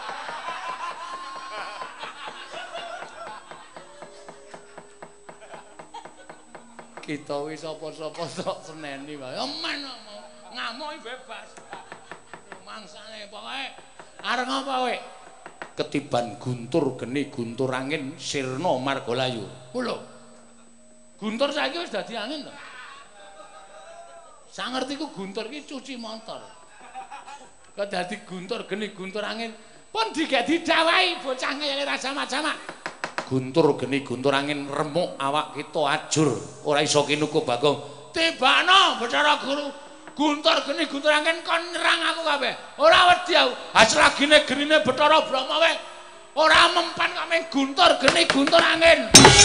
Kita wis apa-apa sok seneni wae. Men ngamuk bebas. Mangsane pokoke arep apa kowe? Ketiban guntur geni guntur angin sirna margalayu. Lho. Guntur saiki wis dadi angin to. Sangertiku guntur iki cuci motor. Kok dadi guntur geni guntur angin. Pun digek didawahi bocah ngene rasa macam. Guntur geni guntur angin remuk awak kita ajur. Ora iso kinuku Bagong. Tibakno Bathara Guru. Guntur geni guntur angin kon nyerang aku kabeh. Ora wedi aku. Ha selagine genine Bathara Brahma wae ora mempan kok meng guntur geni guntur angin.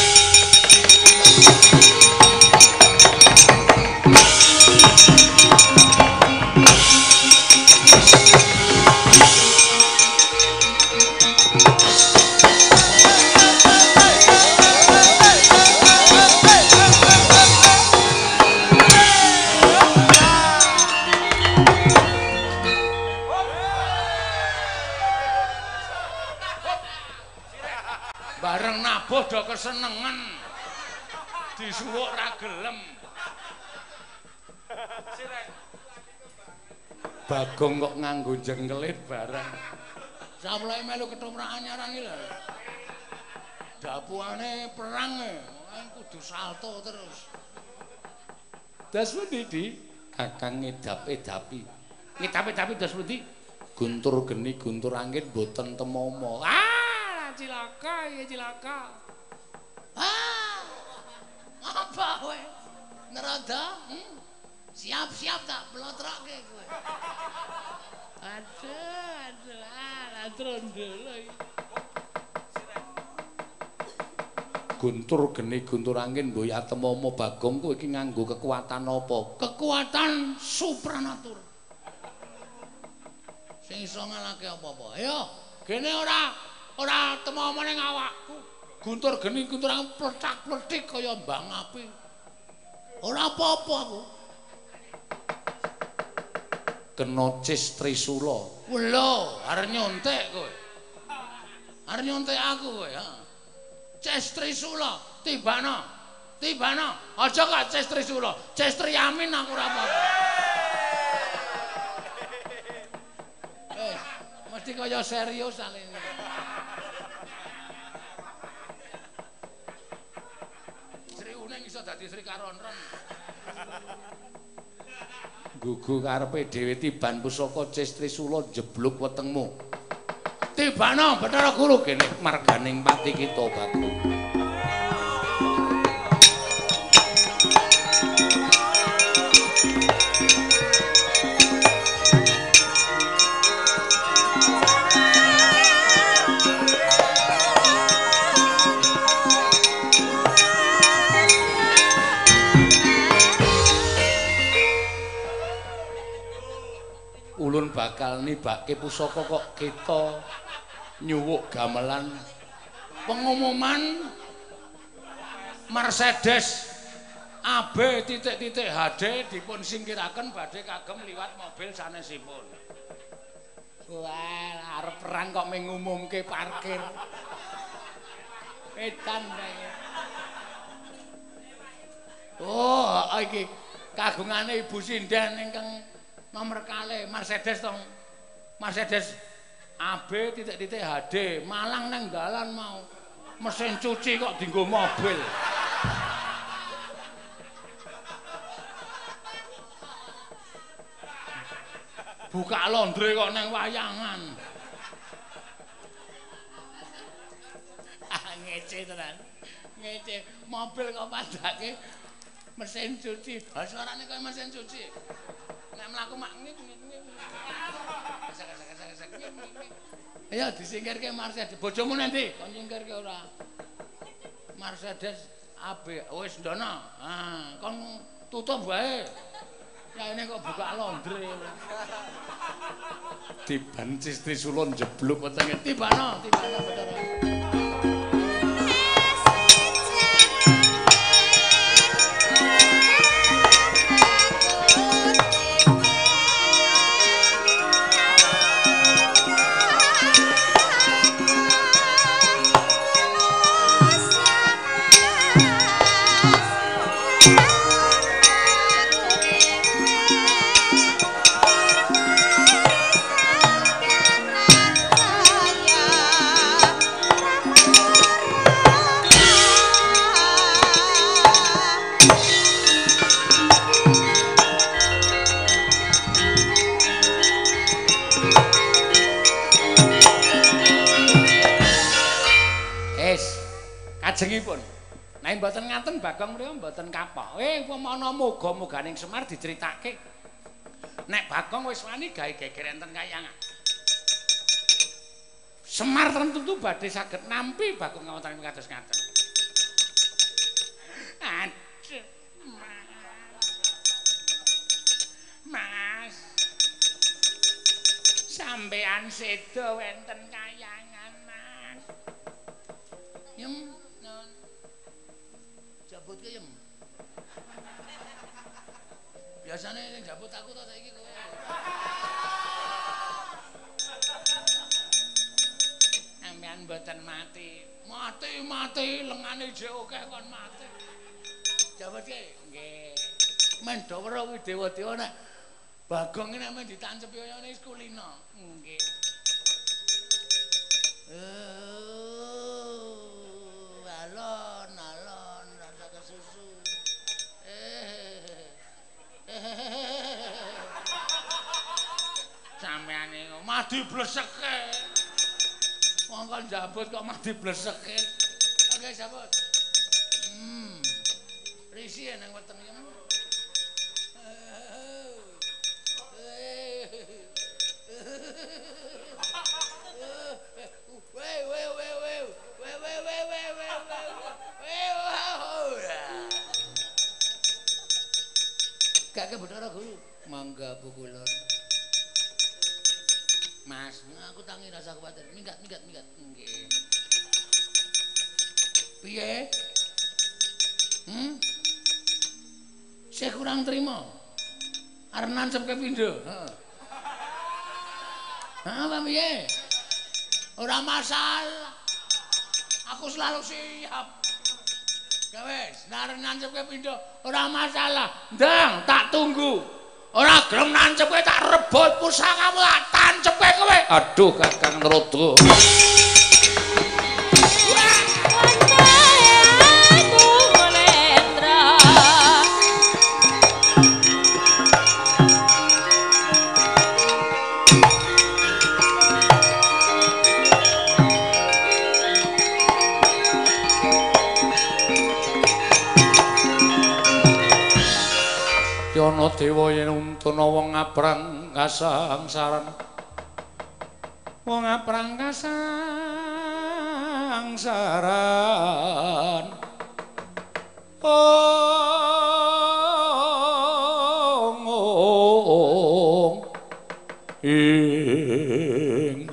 Padha kesenengan disuwuk ra gelem. Bagong kok nganggo jengkelit barang. Samulai melu ketoprak anyaran iki lho. Dapuane perang e, kudu salto terus. Das pundi di Kakang ngedap-edapi. Ngedap-edapi das pundi? Guntur geni guntur angin boten temomo. Ah, cilaka ya cilaka. Ah. Apa kowe? Nerada? Hmm? Siap-siap tak blotroke kowe. Aduh, aduh, ah, trondol iki. Guntur geni guntur angin mboy atemomo Bagong kowe iki nganggo kekuatan apa? Kekuatan supranatur. Sing iso ngalahke apa-apa. Ayo, gene ora ora temomo ning awakku. Guntur geni guntur angin pletak-pletik kaya mbang api. Ora apa-apa aku. Kena cis Trisula. Lho, arep nyontek kowe. Arep nyontek aku kowe, ha. Cis Trisula, tibana. Tibana. Aja gak cis Trisula, cis Triamin aku ora apa-apa. Eh, mesti kaya serius alene. Sri Uning iso dadi Sri Karonron. Gugu karepe dhewe tiban pusaka cis Trisula jebluk wetengmu. Tibana Bathara Guru kene marganing pati kita Bagong. Ulun bakal nibake pusaka kok kita nyuwuk gamelan pengumuman Mercedes A B titik-titik H D dipun singkiraken badhe kagem liwat mobil sanesipun. Wah, arep perang kok mengumumke parkir. Edan bae. Oh, iki kagungane Ibu Sinden ingkang nomor kalih Mercedes tong. Mercedes A B titik-titik H D Malang nang dalan mau mesin cuci kok dienggo mobil. Buka laundry kok nang wayangan. Ah ngece tenan. Ngece mobil kok padake mesin cuci. Ha suarane kaya mesin cuci. Nek mlaku mak ngik ngik ngik. Ayo disingkirke Mercedes. Bojomu nanti kon nyingkirke ora. Mercedes A B wis ndono. Ha, kon tutup wae. Ya ini kok buka laundry. Tiban cis Trisula jebluk wetenge. Tibana, tibana Bathara. Kajengipun. Nek mboten ngaten Bagong mriku mboten kapok. Eh upama ana muga-muganing Semar diceritake. Nek Bagong wis wani gawe geger enten kayangan. Semar tentu badhe saged nampi Bagong ngawontenaken kados ngaten. Aduh. Mas. Sampean sedo wenten kayangan, Mas. Yem jabut ke yem. Biasane sing jabut aku to saiki kowe. Sampeyan mboten mati. Mati-mati lengane jek akeh kon mati. Jabut ke? Nggih. Men Dawara kuwi dewa-dewa nek Bagong iki nek ditancep oyone wis kulino. Nggih. Oh, alon alon rasa kesusu. Eh. Sampeyan iki mati bleseke. Wong kon jabut kok mati bleseke. Oke, jabut. Hmm. Risi nang weteng iki. Wei wei wei wei. Wei wei wei wei wei. Wei. Kakek Bathara Guru. Mangga Bu Kulon. Mas, aku tangi rasa kuwatir. Minggat minggat minggat. Nggih. Piye? Hmm? Saya kurang terima. Arep nancep ke pindho. Heeh. Hah, apa piye? Ora masalah. Aku selalu siap. Ya wis, arep nancep ke pindho, ora masalah. Ndang, tak tunggu. Ora gelem nancep kowe tak rebut pusakamu tak tancep kowe. Aduh, Kakang Narodo. Yana dewa yen untuna wong aprang kasangsaran wong aprang kasangsaran ong ong ing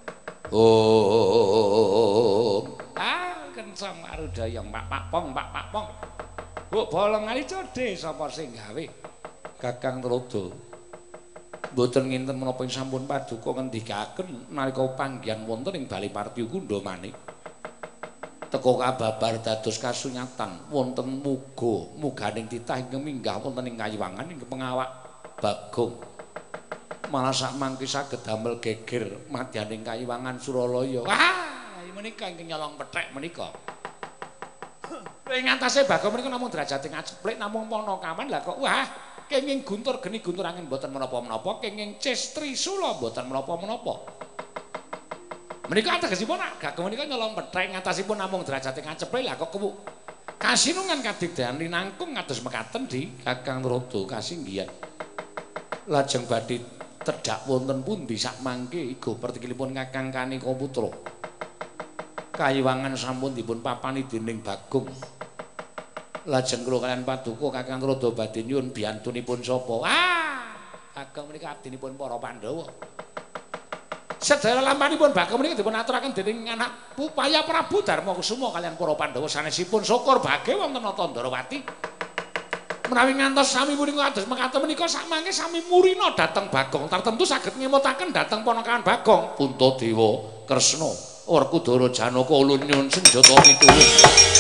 ong ah kencang marudayang Pak Pakpong Pak Pakpong Bu bolong ali codhe sapa sing gawe Kakang Narodo mboten nginten menapa ing sampun paduka ngendikaken nalika panggihan wonten ing Bali Parti Kundha Manik teka kababar dados kasunyatan wonten muga muganing titah ingkang minggah wonten ing Kayiwangan ing pengawak Bagong malah sak mangke saged damel geger madyaning Kayiwangan Suralaya wah menika ingkang nyolong pethek menika ing atase Bagong menika namung derajate ngaceplik namung Panakaman lah kok wah kenging guntur geni guntur angin mboten menapa-menapa kenging cis trisula mboten menapa-menapa menika ategesipun Bagong menika nyolong pethek ngatasipun namung derajate ngaceplik lah kok kasinungan kadigdayan linangkung kados mekaten di Kakang Narodo kasinggihan lajeng badhe tedhak wonten pundi sak mangke iga pertikilipun Kakang Kanika Putra Kayiwangan sampun dipun papani dening Bagong lajeng kula kaliyan paduka Kakang Narodo badhe nyuwun biyantunipun sapa ah Bagong menika abdinipun para Pandhawa sedaya lampanipun Bagong menika dipun aturaken dening anak Pupaya Prabu Darmakusuma kaliyan para Pandhawa sanesipun syukur bage wonten Tandrawati menawi ngantos sami punika kados mekaten menika samangke sami murina dhateng Bagong tartemtu saged ngemutaken dhateng ponakan Bagong Puntadewa Kresna Werkudara Janaka ulun nyuwun senjata pituwih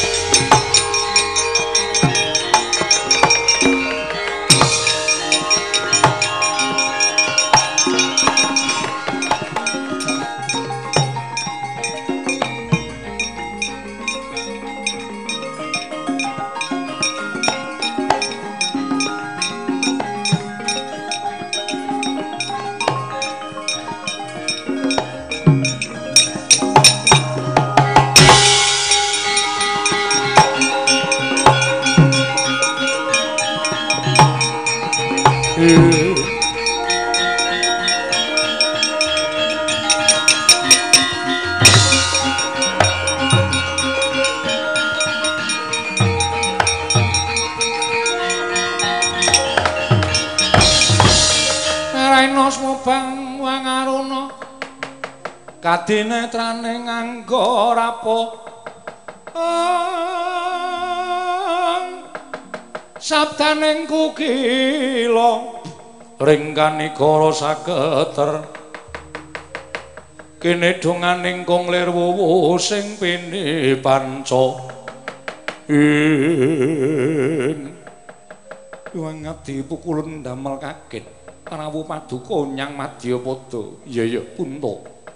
Kadinetrane nganggo rapo sabdaning kukila ringkanikara saketer kene donganing kong lir wuwu sing pini panca ing wangat dipukulun damel kaget rawuh paduka nyang Madyapada. Iya ya, Punta.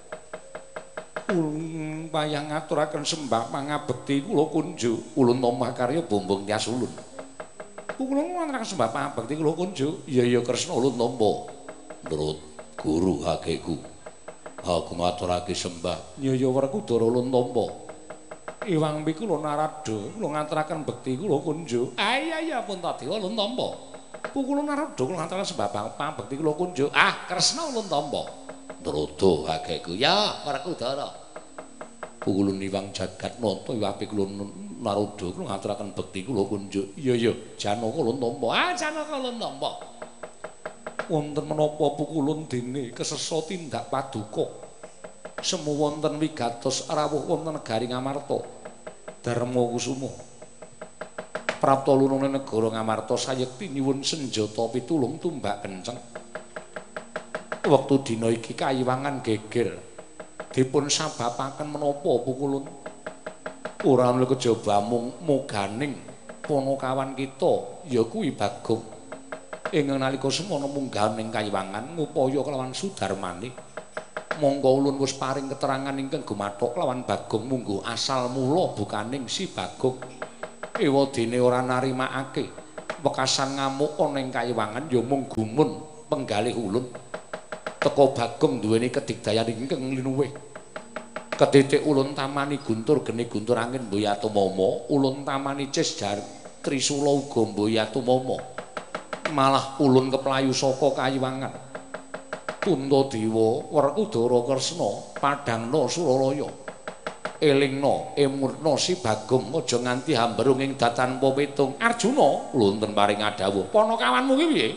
Ulun payah ngaturaken sembah pangabekti kula kunjuk. Ulun tamah karya bombong tias ulun. Kula ngaturaken sembah pangabekti kula kunjuk. Iya ya Kresna ulun tampa. Nurut guru hakeku. Aku ngaturake sembah. Iya ya Werkudara ulun tampa. Iwang Pikula Narada kula ngaturaken bekti kula kunjuk. Ah iya iya Puntadewa ulun tampa. Kula Narada kula ngaturaken sembah pangabekti kula kunjuk. Ah Kresna ulun tampa. Narada hakeku. Ya Werkudara. Ulun Iwang Jagatnata Iwang Pikula Narada kula ngaturaken bekti kula kunjuk. Iya iya Janaka ulun tampa. Ah Janaka ulun tampa. Wonten menapa pukulun dene kesesa tindak paduka semu wonten wigatos rawuh wonten negari Ngamarta Darma Kusuma prapta lunane negara Ngamarta sayekti nyuwun senjata pitulung tumbak kenceng wektu dina iki kayiwangan geger dipun sababaken menapa pukulun ora ana kejaba mung muganing panakawan kita ya kuwi Bagong ing nalika semana mungganing kayiwangan ngupaya kelawan Sudarmane monggo ulun wis paring keterangan ingkang gumathok kelawan Bagong munggo asal mula bukaning si Bagong ewadene ora narimakake wekasan ngamuk ana ing kayiwangan ya mung gumun penggalih ulun teka Bagong duweni kedigdayan ingkang linuwih ketitik ulun tamani guntur geni guntur angin Mboyatumama ulun tamani Cisjar Trisula uga Mboyatumama malah ulun keplayu saka kayiwangan Puntadewa Werkudara Kresna padhangna Suralaya elingna emurna si Bagong aja nganti hambrung ing datanpa petung Arjuna wonten paring adhawuh panakawanmu ki piye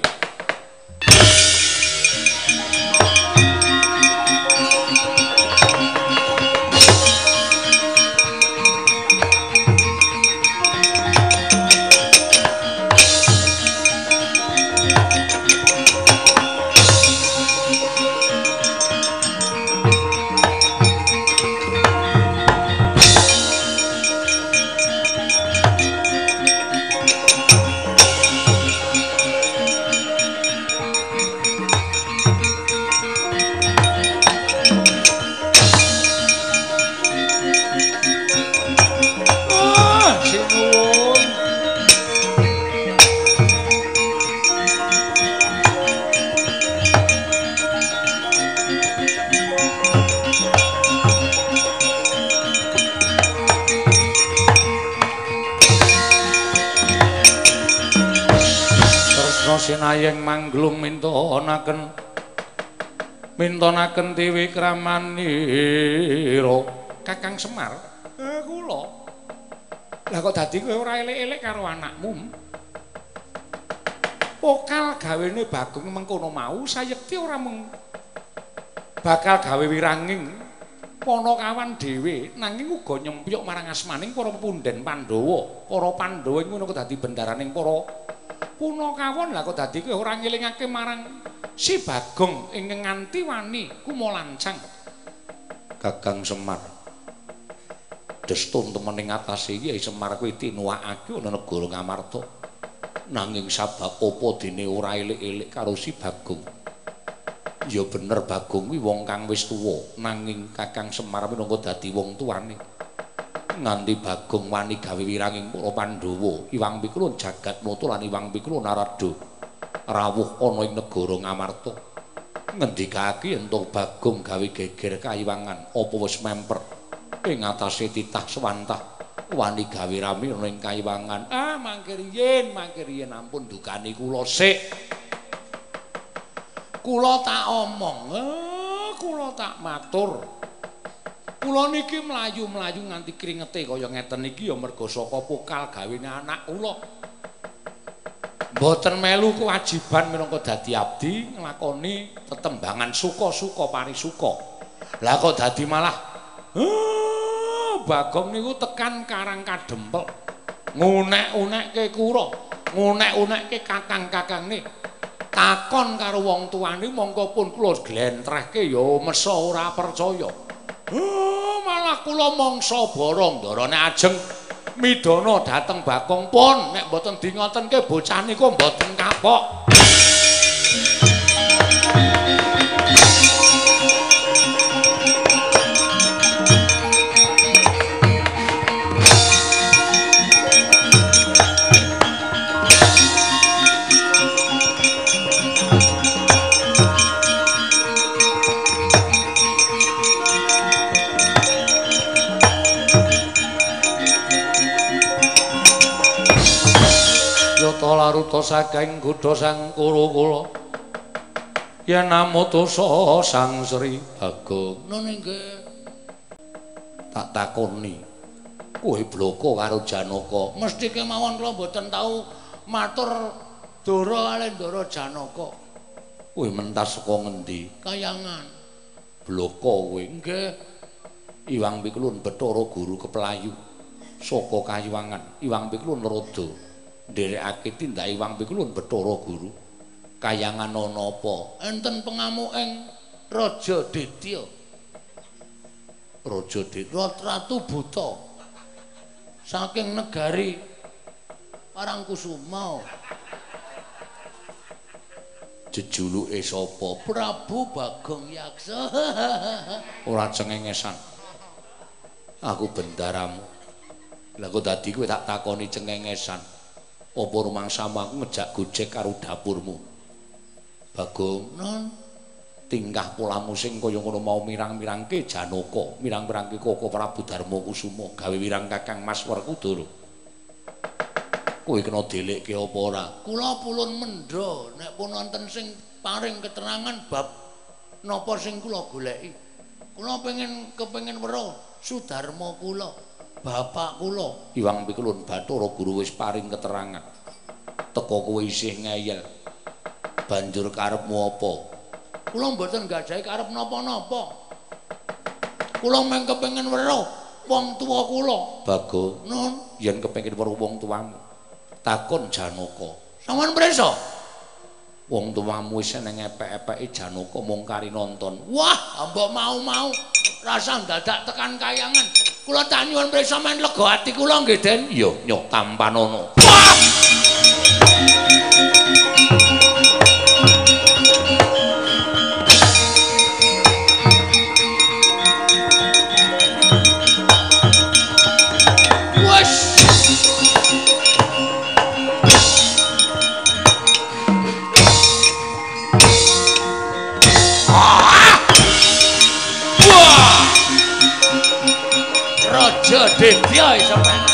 Sinayeng manglung mintonaken mintonaken dewe kramanira Kakang Semar eh kula lah kok dadi kowe ora elek-elek karo anakmu pokal gawene Bagong mengkono mau sayekti ora meng bakal gawe wiranging panakawan dhewe nanging uga nyempyuk marang asmaning para punden Pandhawa para Pandhawa ngono kok dadi bendaraning para punakawan lah kok dadi kowe ora ngelingake marang si Bagong ing nganti wani kumolancang Kakang Semar destun temen ing atase iki Semar kuwi tinuwakake ana negara Ngamarta nanging sabab apa dene ora elek-elek karo si Bagong ya bener Bagong kuwi wong kang wis tuwa nanging Kakang Semar minangka dadi wong tuane nganti Bagong wani gawe wiranging para Pandhawa Iwang Pikula Jagatnata lan Iwang Pikula Narada rawuh ana ing negara Ngamarta ngendikake yen to Bagong gawe geger kayiwangan apa wis memper ing atase titah swantah wani gawe rame ana ing kayiwangan ah mangke riyen mangke riyen ampun dukani kula sik kula tak omong eh kula tak matur kula niki mlayu-mlayu nganti kringete kaya ngeten iki ya merga saka pokal gawene anak kula. Mboten melu kewajiban minangka dadi abdi nglakoni tetembangan suka-suka parisuka. Lah kok dadi malah uh, Bagong niku tekan Karang Kadempel. Ngunek-unekke kura, ngunek-unekke kakang-kakangne. Takon karo wong tuane mongko pun kula glentrehke ya mesa ora percaya. Oh, malah kula mangsa Barandarane ajeng midana dhateng Bagong pun nek mboten dingotenke bocah niku mboten kapok. Seta laruta saking Gudha Sang Kurukula. Yen namutusa Sang Sri Bagong. Nun inggih. Tak takoni. Kowe bloko karo Janaka. Mesti kemawon kula mboten tau matur Dara kali Ndara Janaka. Kowe mentas saka ngendi? Kayangan. Bloko kowe. Nggih. Iwang Pikulun Bathara Guru Keplayu saka Kayuwangan. Iwang Pikulun rada ndherekake tindak Iwang Pikulun Bathara Guru. Kayangan ana apa? Enten pengamuking Raja Ditya. Raja Ditya Ratu Buta. Saking negari Parangkusuma. Jejuluke sapa? Prabu Bagong Yaksa. Ora cengengesan. Aku bendaramu. Lah kok dadi kowe tak takoni cengengesan. Apa rumangsamu aku ngejak gojek karo dapurmu? Bagong, Nun, tingkah polamu sing kaya ngono mau mirang-mirangke Janaka, mirang-mirangke Koko Prabu Darma Kusuma, gawe wirang Kakang Mas Werkudara. Kowe kena delekke apa ora? kula pulun mendha nek pun wonten sing paring keterangan bab napa sing kula goleki. Kula pengen kepengin weruh Sudarma kula, bapak kula. Iwang Pikulun Bathara Guru wis paring keterangan. Teka kowe isih ngeyel. Banjur karepmu apa? Kula mboten gadahi karep napa-napa. Kula mung kepengin weruh wong tuwa kula. Bagong, Nun, yen kepengin weruh wong tuamu, takon Janaka. sampean prisa? Wong tuamu wis neng epek-epeke Janaka mung kari nonton. Wah, mbok mau-mau rasa dadak tekan kayangan. Kula tak nyuwun prisa men lega ati kula nggih, Den. Iya, nyoh tampanono. Wah! Raja Ditya iso penak.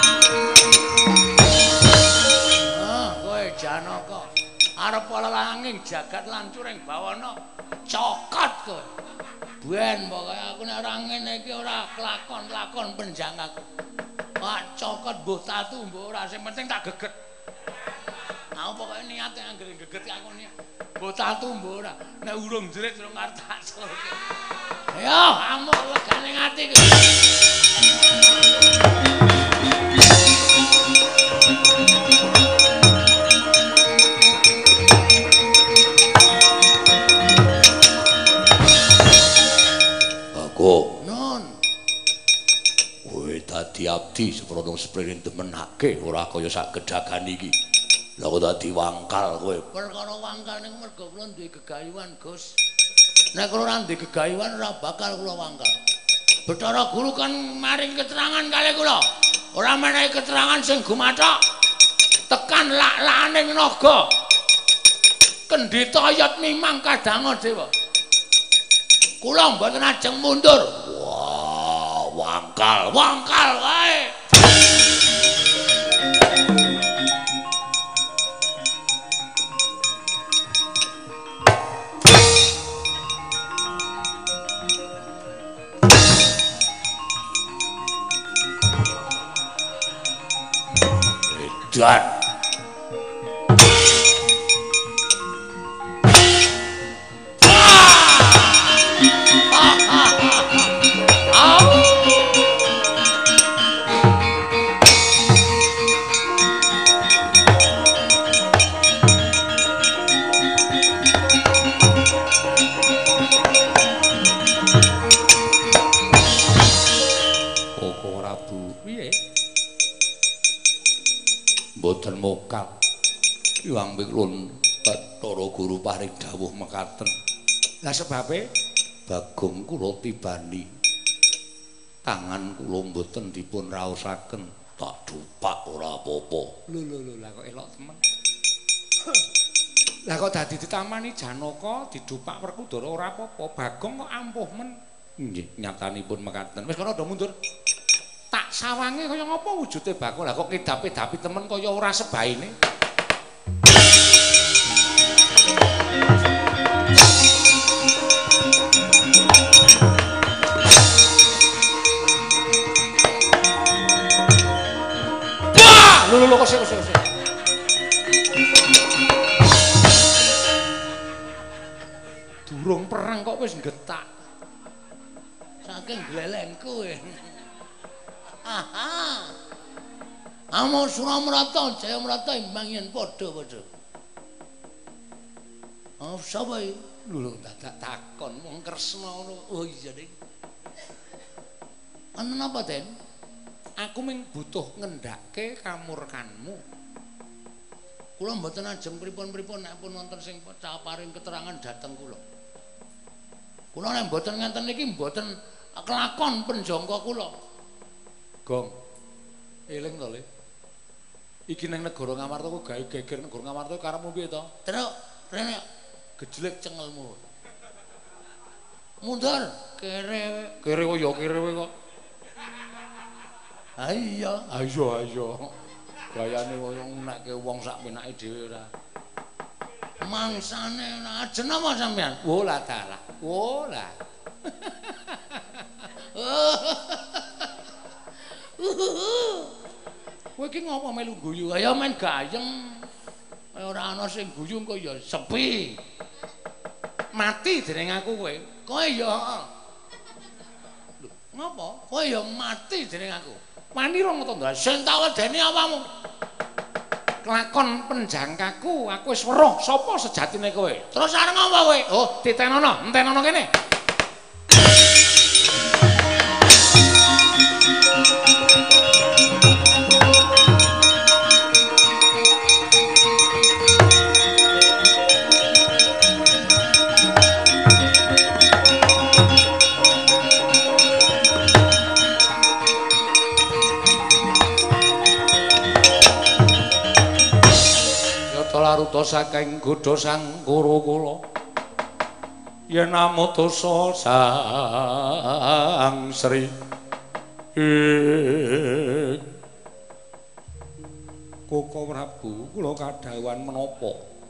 Ah, kowe Janaka. Arep lelanging jagat lancuring bawana. Cokot kowe. Ben pokoke aku nek ora ngene iki ora kelakon-kelakon penjang aku. Wah, cokot mbuh tatu mbuh ora sing penting tak geget. Aku pokoke niate anggere geget aku niat. Mbuh tatu mbuh ora. Nek urung jerit urung arep tak sulke. Yo, amuk legane ati iki. Bagong, Non, kowe dadi abdi seprono spririn demenake ora kaya sak gedhagan iki. Lah kok dadi wangkal kowe. perkara wangkal niku mergo kula duwe gegayuhan, Gus. Nek kula ora duwe gegayuhan ora bakal kula wangkal. Bathara Guru kan maring keterangan kali kula. Ora menehi keterangan sing gumathok. Tekan lak-lakaning naga. Kendhita Ayat Mimang kadang dewa. Kula mboten ajeng mundur. Wah, wangkal. Wangkal wae. Dan Koko Prabu piye? Mboten mokal. Iwang Pikulun Bathara Guru paring dawuh mekaten. Lah sebabe Bagong kula tibani. Tangan kula mboten dipun raosaken, tak dupak ora apa-apa. Lho lho lho, lah kok elok temen. Lah kok dadi ditamani Janaka didupak Werkudara ora apa-apa. Bagong kok ampuh men. Nggih, nyatanipun mekaten. Wis kono do mundur. Tak sawange kaya ngapa wujude Bagong. Lah kok kedapi-dapi temen kaya ora sebaine. Lho lho kok sik sik sik. Durung perang kok wis getak. Saking glelengku e. Aha. Amo Suramrata, Jayamrata imbang yen padha-padha. Oh, sapa iki? Lho lho dadak takon wong Kresna ngono. Oh iya, Dik. Ana napa, Den? Aku mung butuh ngendhake kamurkanmu. Kula mboten ajeng pripun-pripun nek pun wonten sing paring keterangan dhateng kula. Kula nek mboten ngenten niki mboten kelakon penjangka kula. Gong. Eling to, Le. Iki ning negara Ngamarta kok gawe geger negara Ngamarta karepmu piye to? Truk, rene gejlek cengelmu. Mundur, kere. Kere kok ya kere kok. Ha iya, ha iya ha iya. Gayane koyo ngunekke wong sak penake dhewe ora. Mangsane ajen apa sampean? Oh lah dalah. Oh lah. Kowe iki ngopo melu guyu? Ya men gayeng. Kaya ora ana sing guyu kok ya sepi. Mati dening aku kowe. Kowe ya heeh. Lho, ngopo? Kowe ya mati dening aku. Wani rong to, Ndra. Sing tak wedeni apamu? Kelakon penjangkaku, aku wis weruh sapa sejatine kowe. Terus areng apa kowe? Oh, ditenono, entenono kene. Laruta saking godha sang kura kula yen amutusa sang Sri Koko Prabu kula kadhawuhan menapa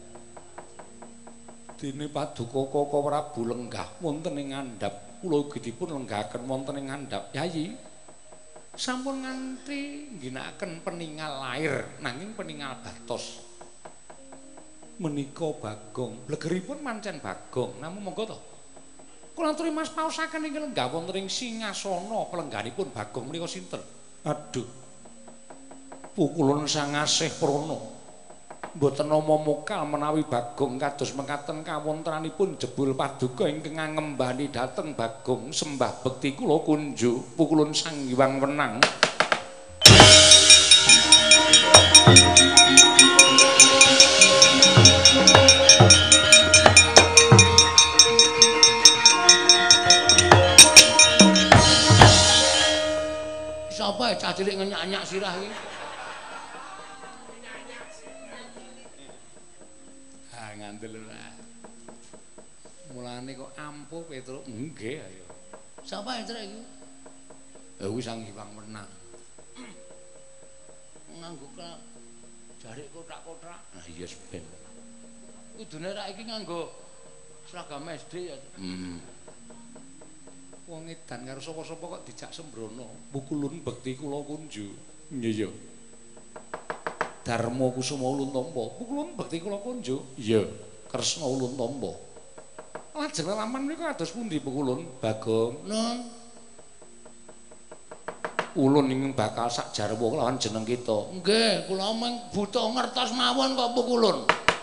dene paduka Koko Prabu lenggah wonten ing ngandhap kula ugi dipun lenggahaken wonten ing ngandhap Yayi sampun nganti ngginakaken peningal lair nanging peningal batos menika Bagong blegeripun mancen Bagong namung monggo to kula aturi mas paosaken ing lenggah wonten ing singasana pelengganipun Bagong menika sinten aduh pukulun sang asih prana mboten nama mokal menawi Bagong kados mekaten kawontranipun jebul paduka ingkang ngembani dhateng Bagong sembah bekti kula kunjuk pukulun sang Hyang Wenang sapa cah cilik ngenyak-nyak sirah iki ha ngandel ora mulane kok ampuh Petruk nggih ayo sapa Petruk iki lha kuwi sang Hyang Wenang nganggo jarik kotak-kotak nah iya ben kudune ra iki nganggo seragam S D ya hmm. Wong edan karo sapa-sapa kok dijak sembrono pukulun bekti kula kunju iya Darma Kusuma Ulun Tampa pukulun bekti kula kunju iya Kresna Ulun Tampa lajeng laman menika kados pundi pukulun Bagong nun ulun ing bakal sak jarwa kelawan jeneng kita nggih kula mung butuh ngertos mawon kok pukulun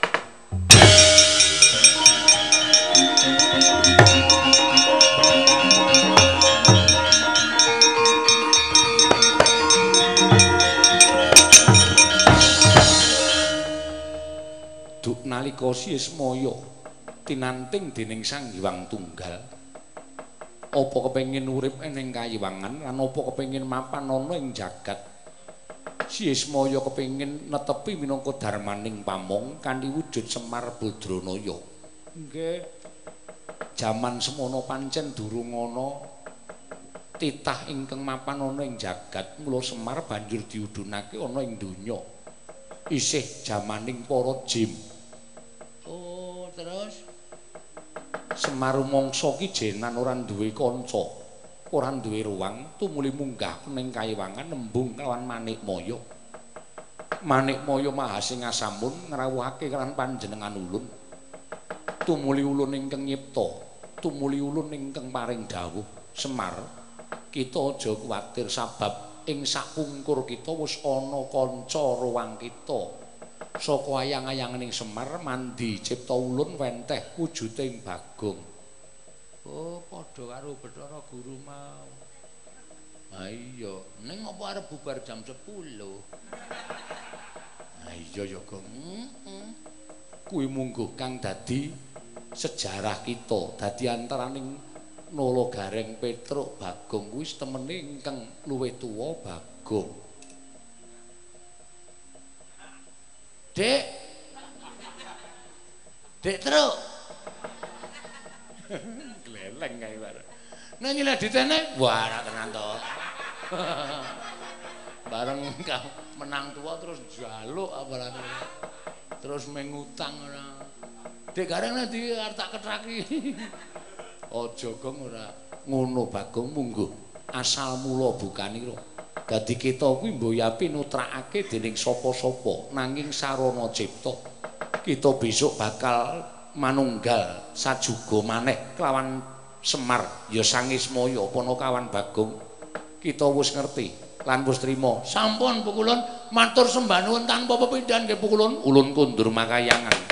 nalika Siesmaya tinanting dening Sang Hyang Tunggal apa kepengin urip ing kayiwangan lan apa kepengin mapan ana ing jagat Siesmaya kepengin netepi minangka darmaning pamong kanthi wujud Semar Badranaya nggih jaman semono pancen durung ana titah ingkang mapan ana ing jagat mula Semar banjur diudhunake ana ing donya isih jamaning para jin terus Semar mangsa ki jenan ora duwe kanca, ora duwe ruang, tumuli munggah ning kayiwangan nembung kelawan Manikmaya. Manikmaya Mahasingasamun ngrawuhake kelawan panjenengan ulun. Tumuli ulun ingkang nyipta, tumuli ulun ingkang paring dawuh. Semar, kita aja kuwatir sabab ing sakungkur kita wis ana kanca ruang kita. Saka ayang-ayanganing Semar mandi cipta ulun wenteh wujuding Bagong. oh padha karo Bathara Guru mau ha iya ning apa arep bubar jam sepuluh ha iya ya Gong kuwi mungguh kang dadi sejarah kita dadi antaraning Nala Gareng Petruk Bagong kuwi temene ingkang luwih tuwa Bagong. Dek Dek Truk Gleleng kae bareng. nah nyileh ditene Wah, ora tenan to. bareng menang tua terus jaluk apalane terus mengutang ora Dek Gareng nanti arep tak ketraki Aja Gong ora ngono Bagong mungguh asal mula bukanira. Dadi kita kuwi mboyapi nutrakake dening sapa-sapa nanging sarana cipta. Kita besok bakal manunggal sajuga maneh kelawan Semar ya Sangismaya apa kawan Bagong. Kita wis ngerti lan wis trima. sampun pukulun matur sembah nuwun tanpa pepindhan nggih pukulun Ulun kundur makayangan.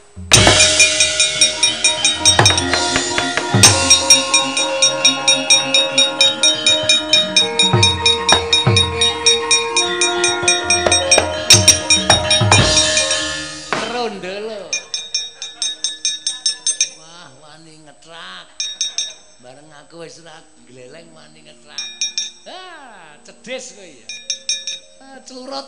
wis ra gleleng wani ngetrak. Ah, cedhis kowe ya. Ah, curut.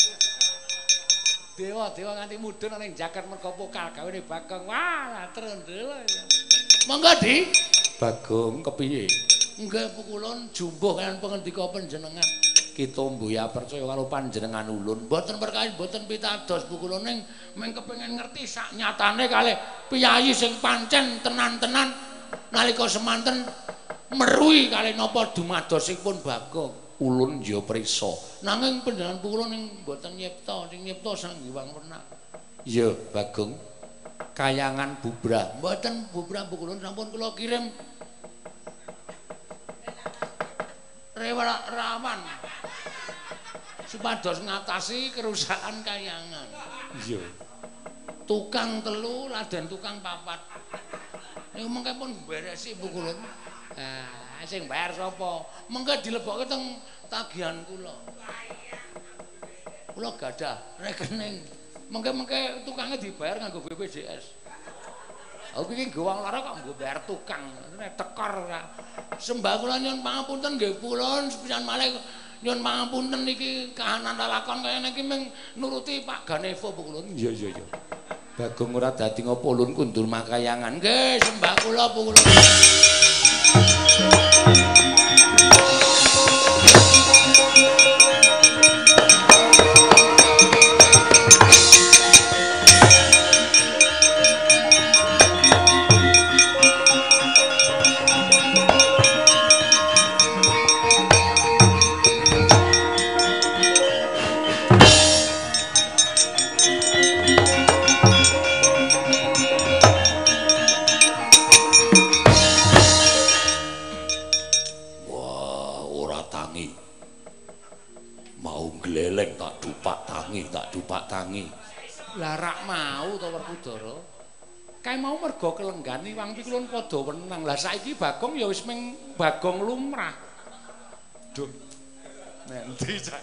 Dewa-dewa nganti mudhun ning jagat merga pokal gawene Bagong. Wah, trondol. Monggo Di. Bagong kepiye? Nggih pukulun jumbuh kan pengendika panjenengan. Kita mbuya percaya karo panjenengan ulun. Mboten perkawis mboten pitados pukulun ning mung kepengin ngerti sak nyatane kalih piyayi sing pancen tenan-tenan nalika semanten meruhi kalih napa dumadosipun Bagong. Ulun ya prisa. Nanging panjenengan pukulun ning mboten nyipta, sing nyipta Sang Hyang Wenak. Ya, Bagong. Kayangan bubrah. Mboten bubrah pukulun sampun kula kirim rawan supados ngatasi kerusakan kayangan. Iya. Tukang telu laden tukang papat. Niku mengke pun beresi pukulun. Ah, sing bayar sapa? Mengke dilebokke teng tagihan kula. Kula gadah rekening. Mengke-mengke tukangnya dibayar nganggo B P J S. Aku iki gowang lara kok nggo bayar tukang. Nek tekor ora. Sembah kula nyuwun pangapunten nggih pulun sepisan malih nyuwun pangapunten iki kahanan lalakon kaya niki mung nuruti Pak Ganevo pulun. Iya iya iya. Bagong ora dadi ngopo ulun kundur makayangan. Nggih, sembah kula pulun. Tangi. Lah rak mau to Werkudara. Kae mau merga kelenggan iwang iki kulon padha wenang. Lah saiki Bagong ya wis ming Bagong lumrah. Duh. Nanti cak.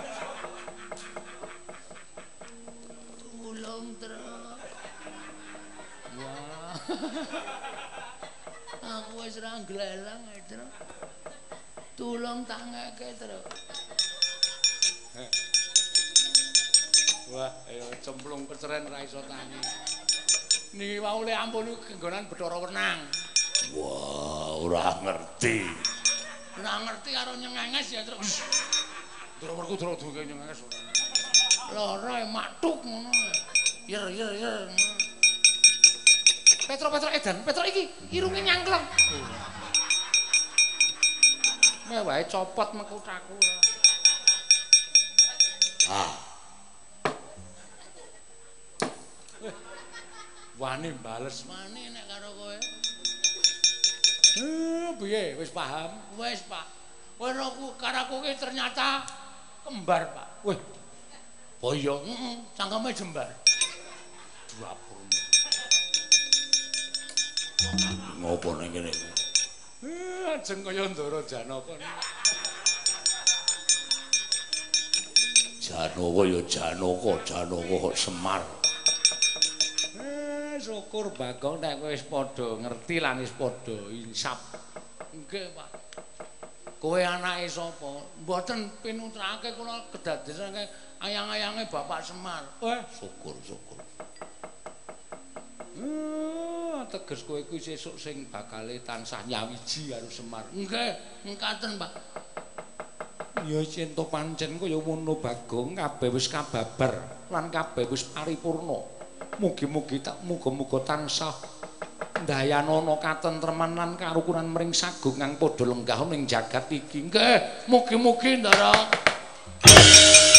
Tulung terus. Wah. Aku wis ra glelang, Tru. Tulung tangeke, Tru. Wah, ayo cemplung keceren ra iso tangi. Niki wau le ampun kenggonan Bathara Wenang. Wah, ora ngerti. Ora ngerti karo nyengenges ya terus. Bathara Werkudara duwe nyengenges ora. Lara matuk ngono. Yer yer yer. Petro Petro edan, Petro iki irunge nyangkleng. Meh wae copot mekutaku. Ah. Wani bales mani nek karo kowe. Eh, piye? Wis paham? Wis, Pak. Kowe aku karo aku ki ternyata kembar, Pak. Wih. Boyo, Heeh, cangkeme jembar. dapur. Ngopo nang kene? Eh, ajeng kaya Ndara Janaka. Janaka ya Janaka, Janaka kok Semar. Eh, syukur Bagong nek kowe wis padha ngerti lan wis padha insap. Nggih, Pak. Kowe anake sapa? Mboten pinutrake kula kedadesake ayang-ayange Bapak Semar. Eh, syukur, syukur. Eh, teges kowe kuwi sesuk sing bakale tansah nyawiji karo Semar. Nggih, mengkaten, Pak. Ya cinta pancen kaya ngono Bagong, kabeh wis kababar lan kabeh wis paripurna. Mugi-mugi tak muga-muga tansah ndayanana katentreman lan karukunan mring sagung kang padha lenggah ning jagat iki. Nggih, mugi-mugi Ndara.